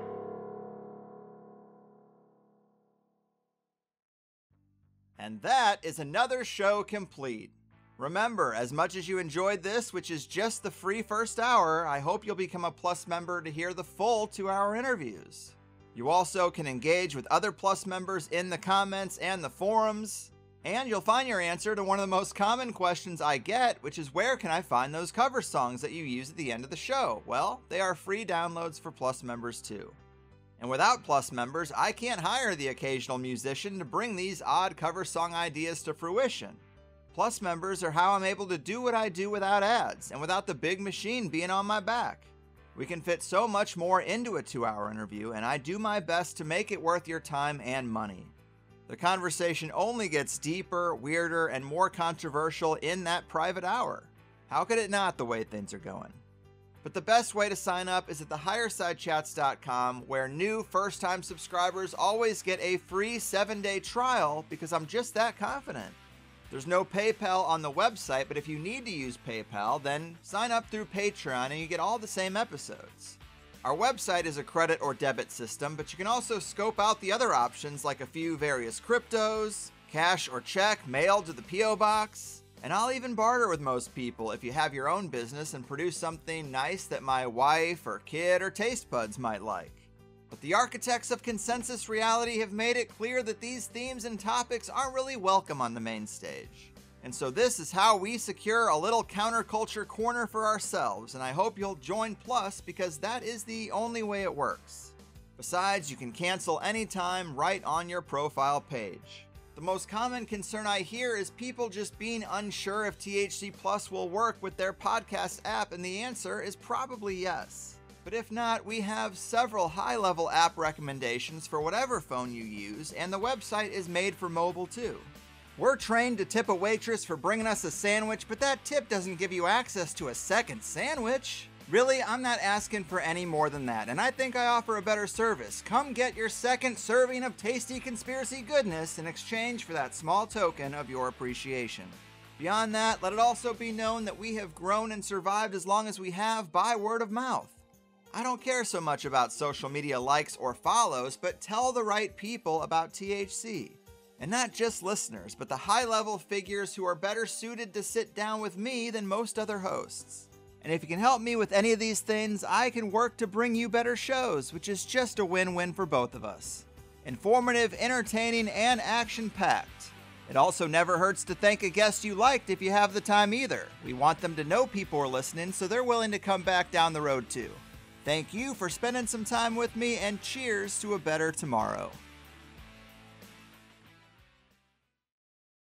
And that is another show complete. Remember, as much as you enjoyed this, which is just the free first hour, I hope you'll become a Plus member to hear the full two-hour interviews. You also can engage with other Plus members in the comments and the forums, and you'll find your answer to one of the most common questions I get, which is where can I find those cover songs that you use at the end of the show? Well, they are free downloads for Plus members too. And without Plus members, I can't hire the occasional musician to bring these odd cover song ideas to fruition. Plus members are how I'm able to do what I do without ads, and without the big machine being on my back. We can fit so much more into a two-hour interview, and I do my best to make it worth your time and money. The conversation only gets deeper, weirder, and more controversial in that private hour. How could it not, the way things are going? But the best way to sign up is at the higherside chats dot com, where new first-time subscribers always get a free seven-day trial because I'm just that confident. There's no PayPal on the website, but if you need to use PayPal, then sign up through Patreon and you get all the same episodes. Our website is a credit or debit system, but you can also scope out the other options like a few various cryptos, cash or check mailed to the P O box, and I'll even barter with most people if you have your own business and produce something nice that my wife or kid or taste buds might like. But the architects of consensus reality have made it clear that these themes and topics aren't really welcome on the main stage. And so this is how we secure a little counterculture corner for ourselves, and I hope you'll join Plus because that is the only way it works. Besides, you can cancel anytime right on your profile page. The most common concern I hear is people just being unsure if T H C Plus will work with their podcast app, and the answer is probably yes. But if not, we have several high-level app recommendations for whatever phone you use, and the website is made for mobile too. We're trained to tip a waitress for bringing us a sandwich, but that tip doesn't give you access to a second sandwich. Really, I'm not asking for any more than that, and I think I offer a better service. Come get your second serving of tasty conspiracy goodness in exchange for that small token of your appreciation. Beyond that, let it also be known that we have grown and survived as long as we have by word of mouth. I don't care so much about social media likes or follows, but tell the right people about T H C. And not just listeners, but the high-level figures who are better suited to sit down with me than most other hosts. And if you can help me with any of these things, I can work to bring you better shows, which is just a win-win for both of us. Informative, entertaining, and action-packed. It also never hurts to thank a guest you liked if you have the time either. We want them to know people are listening, so they're willing to come back down the road too. Thank you for spending some time with me, and cheers to a better tomorrow.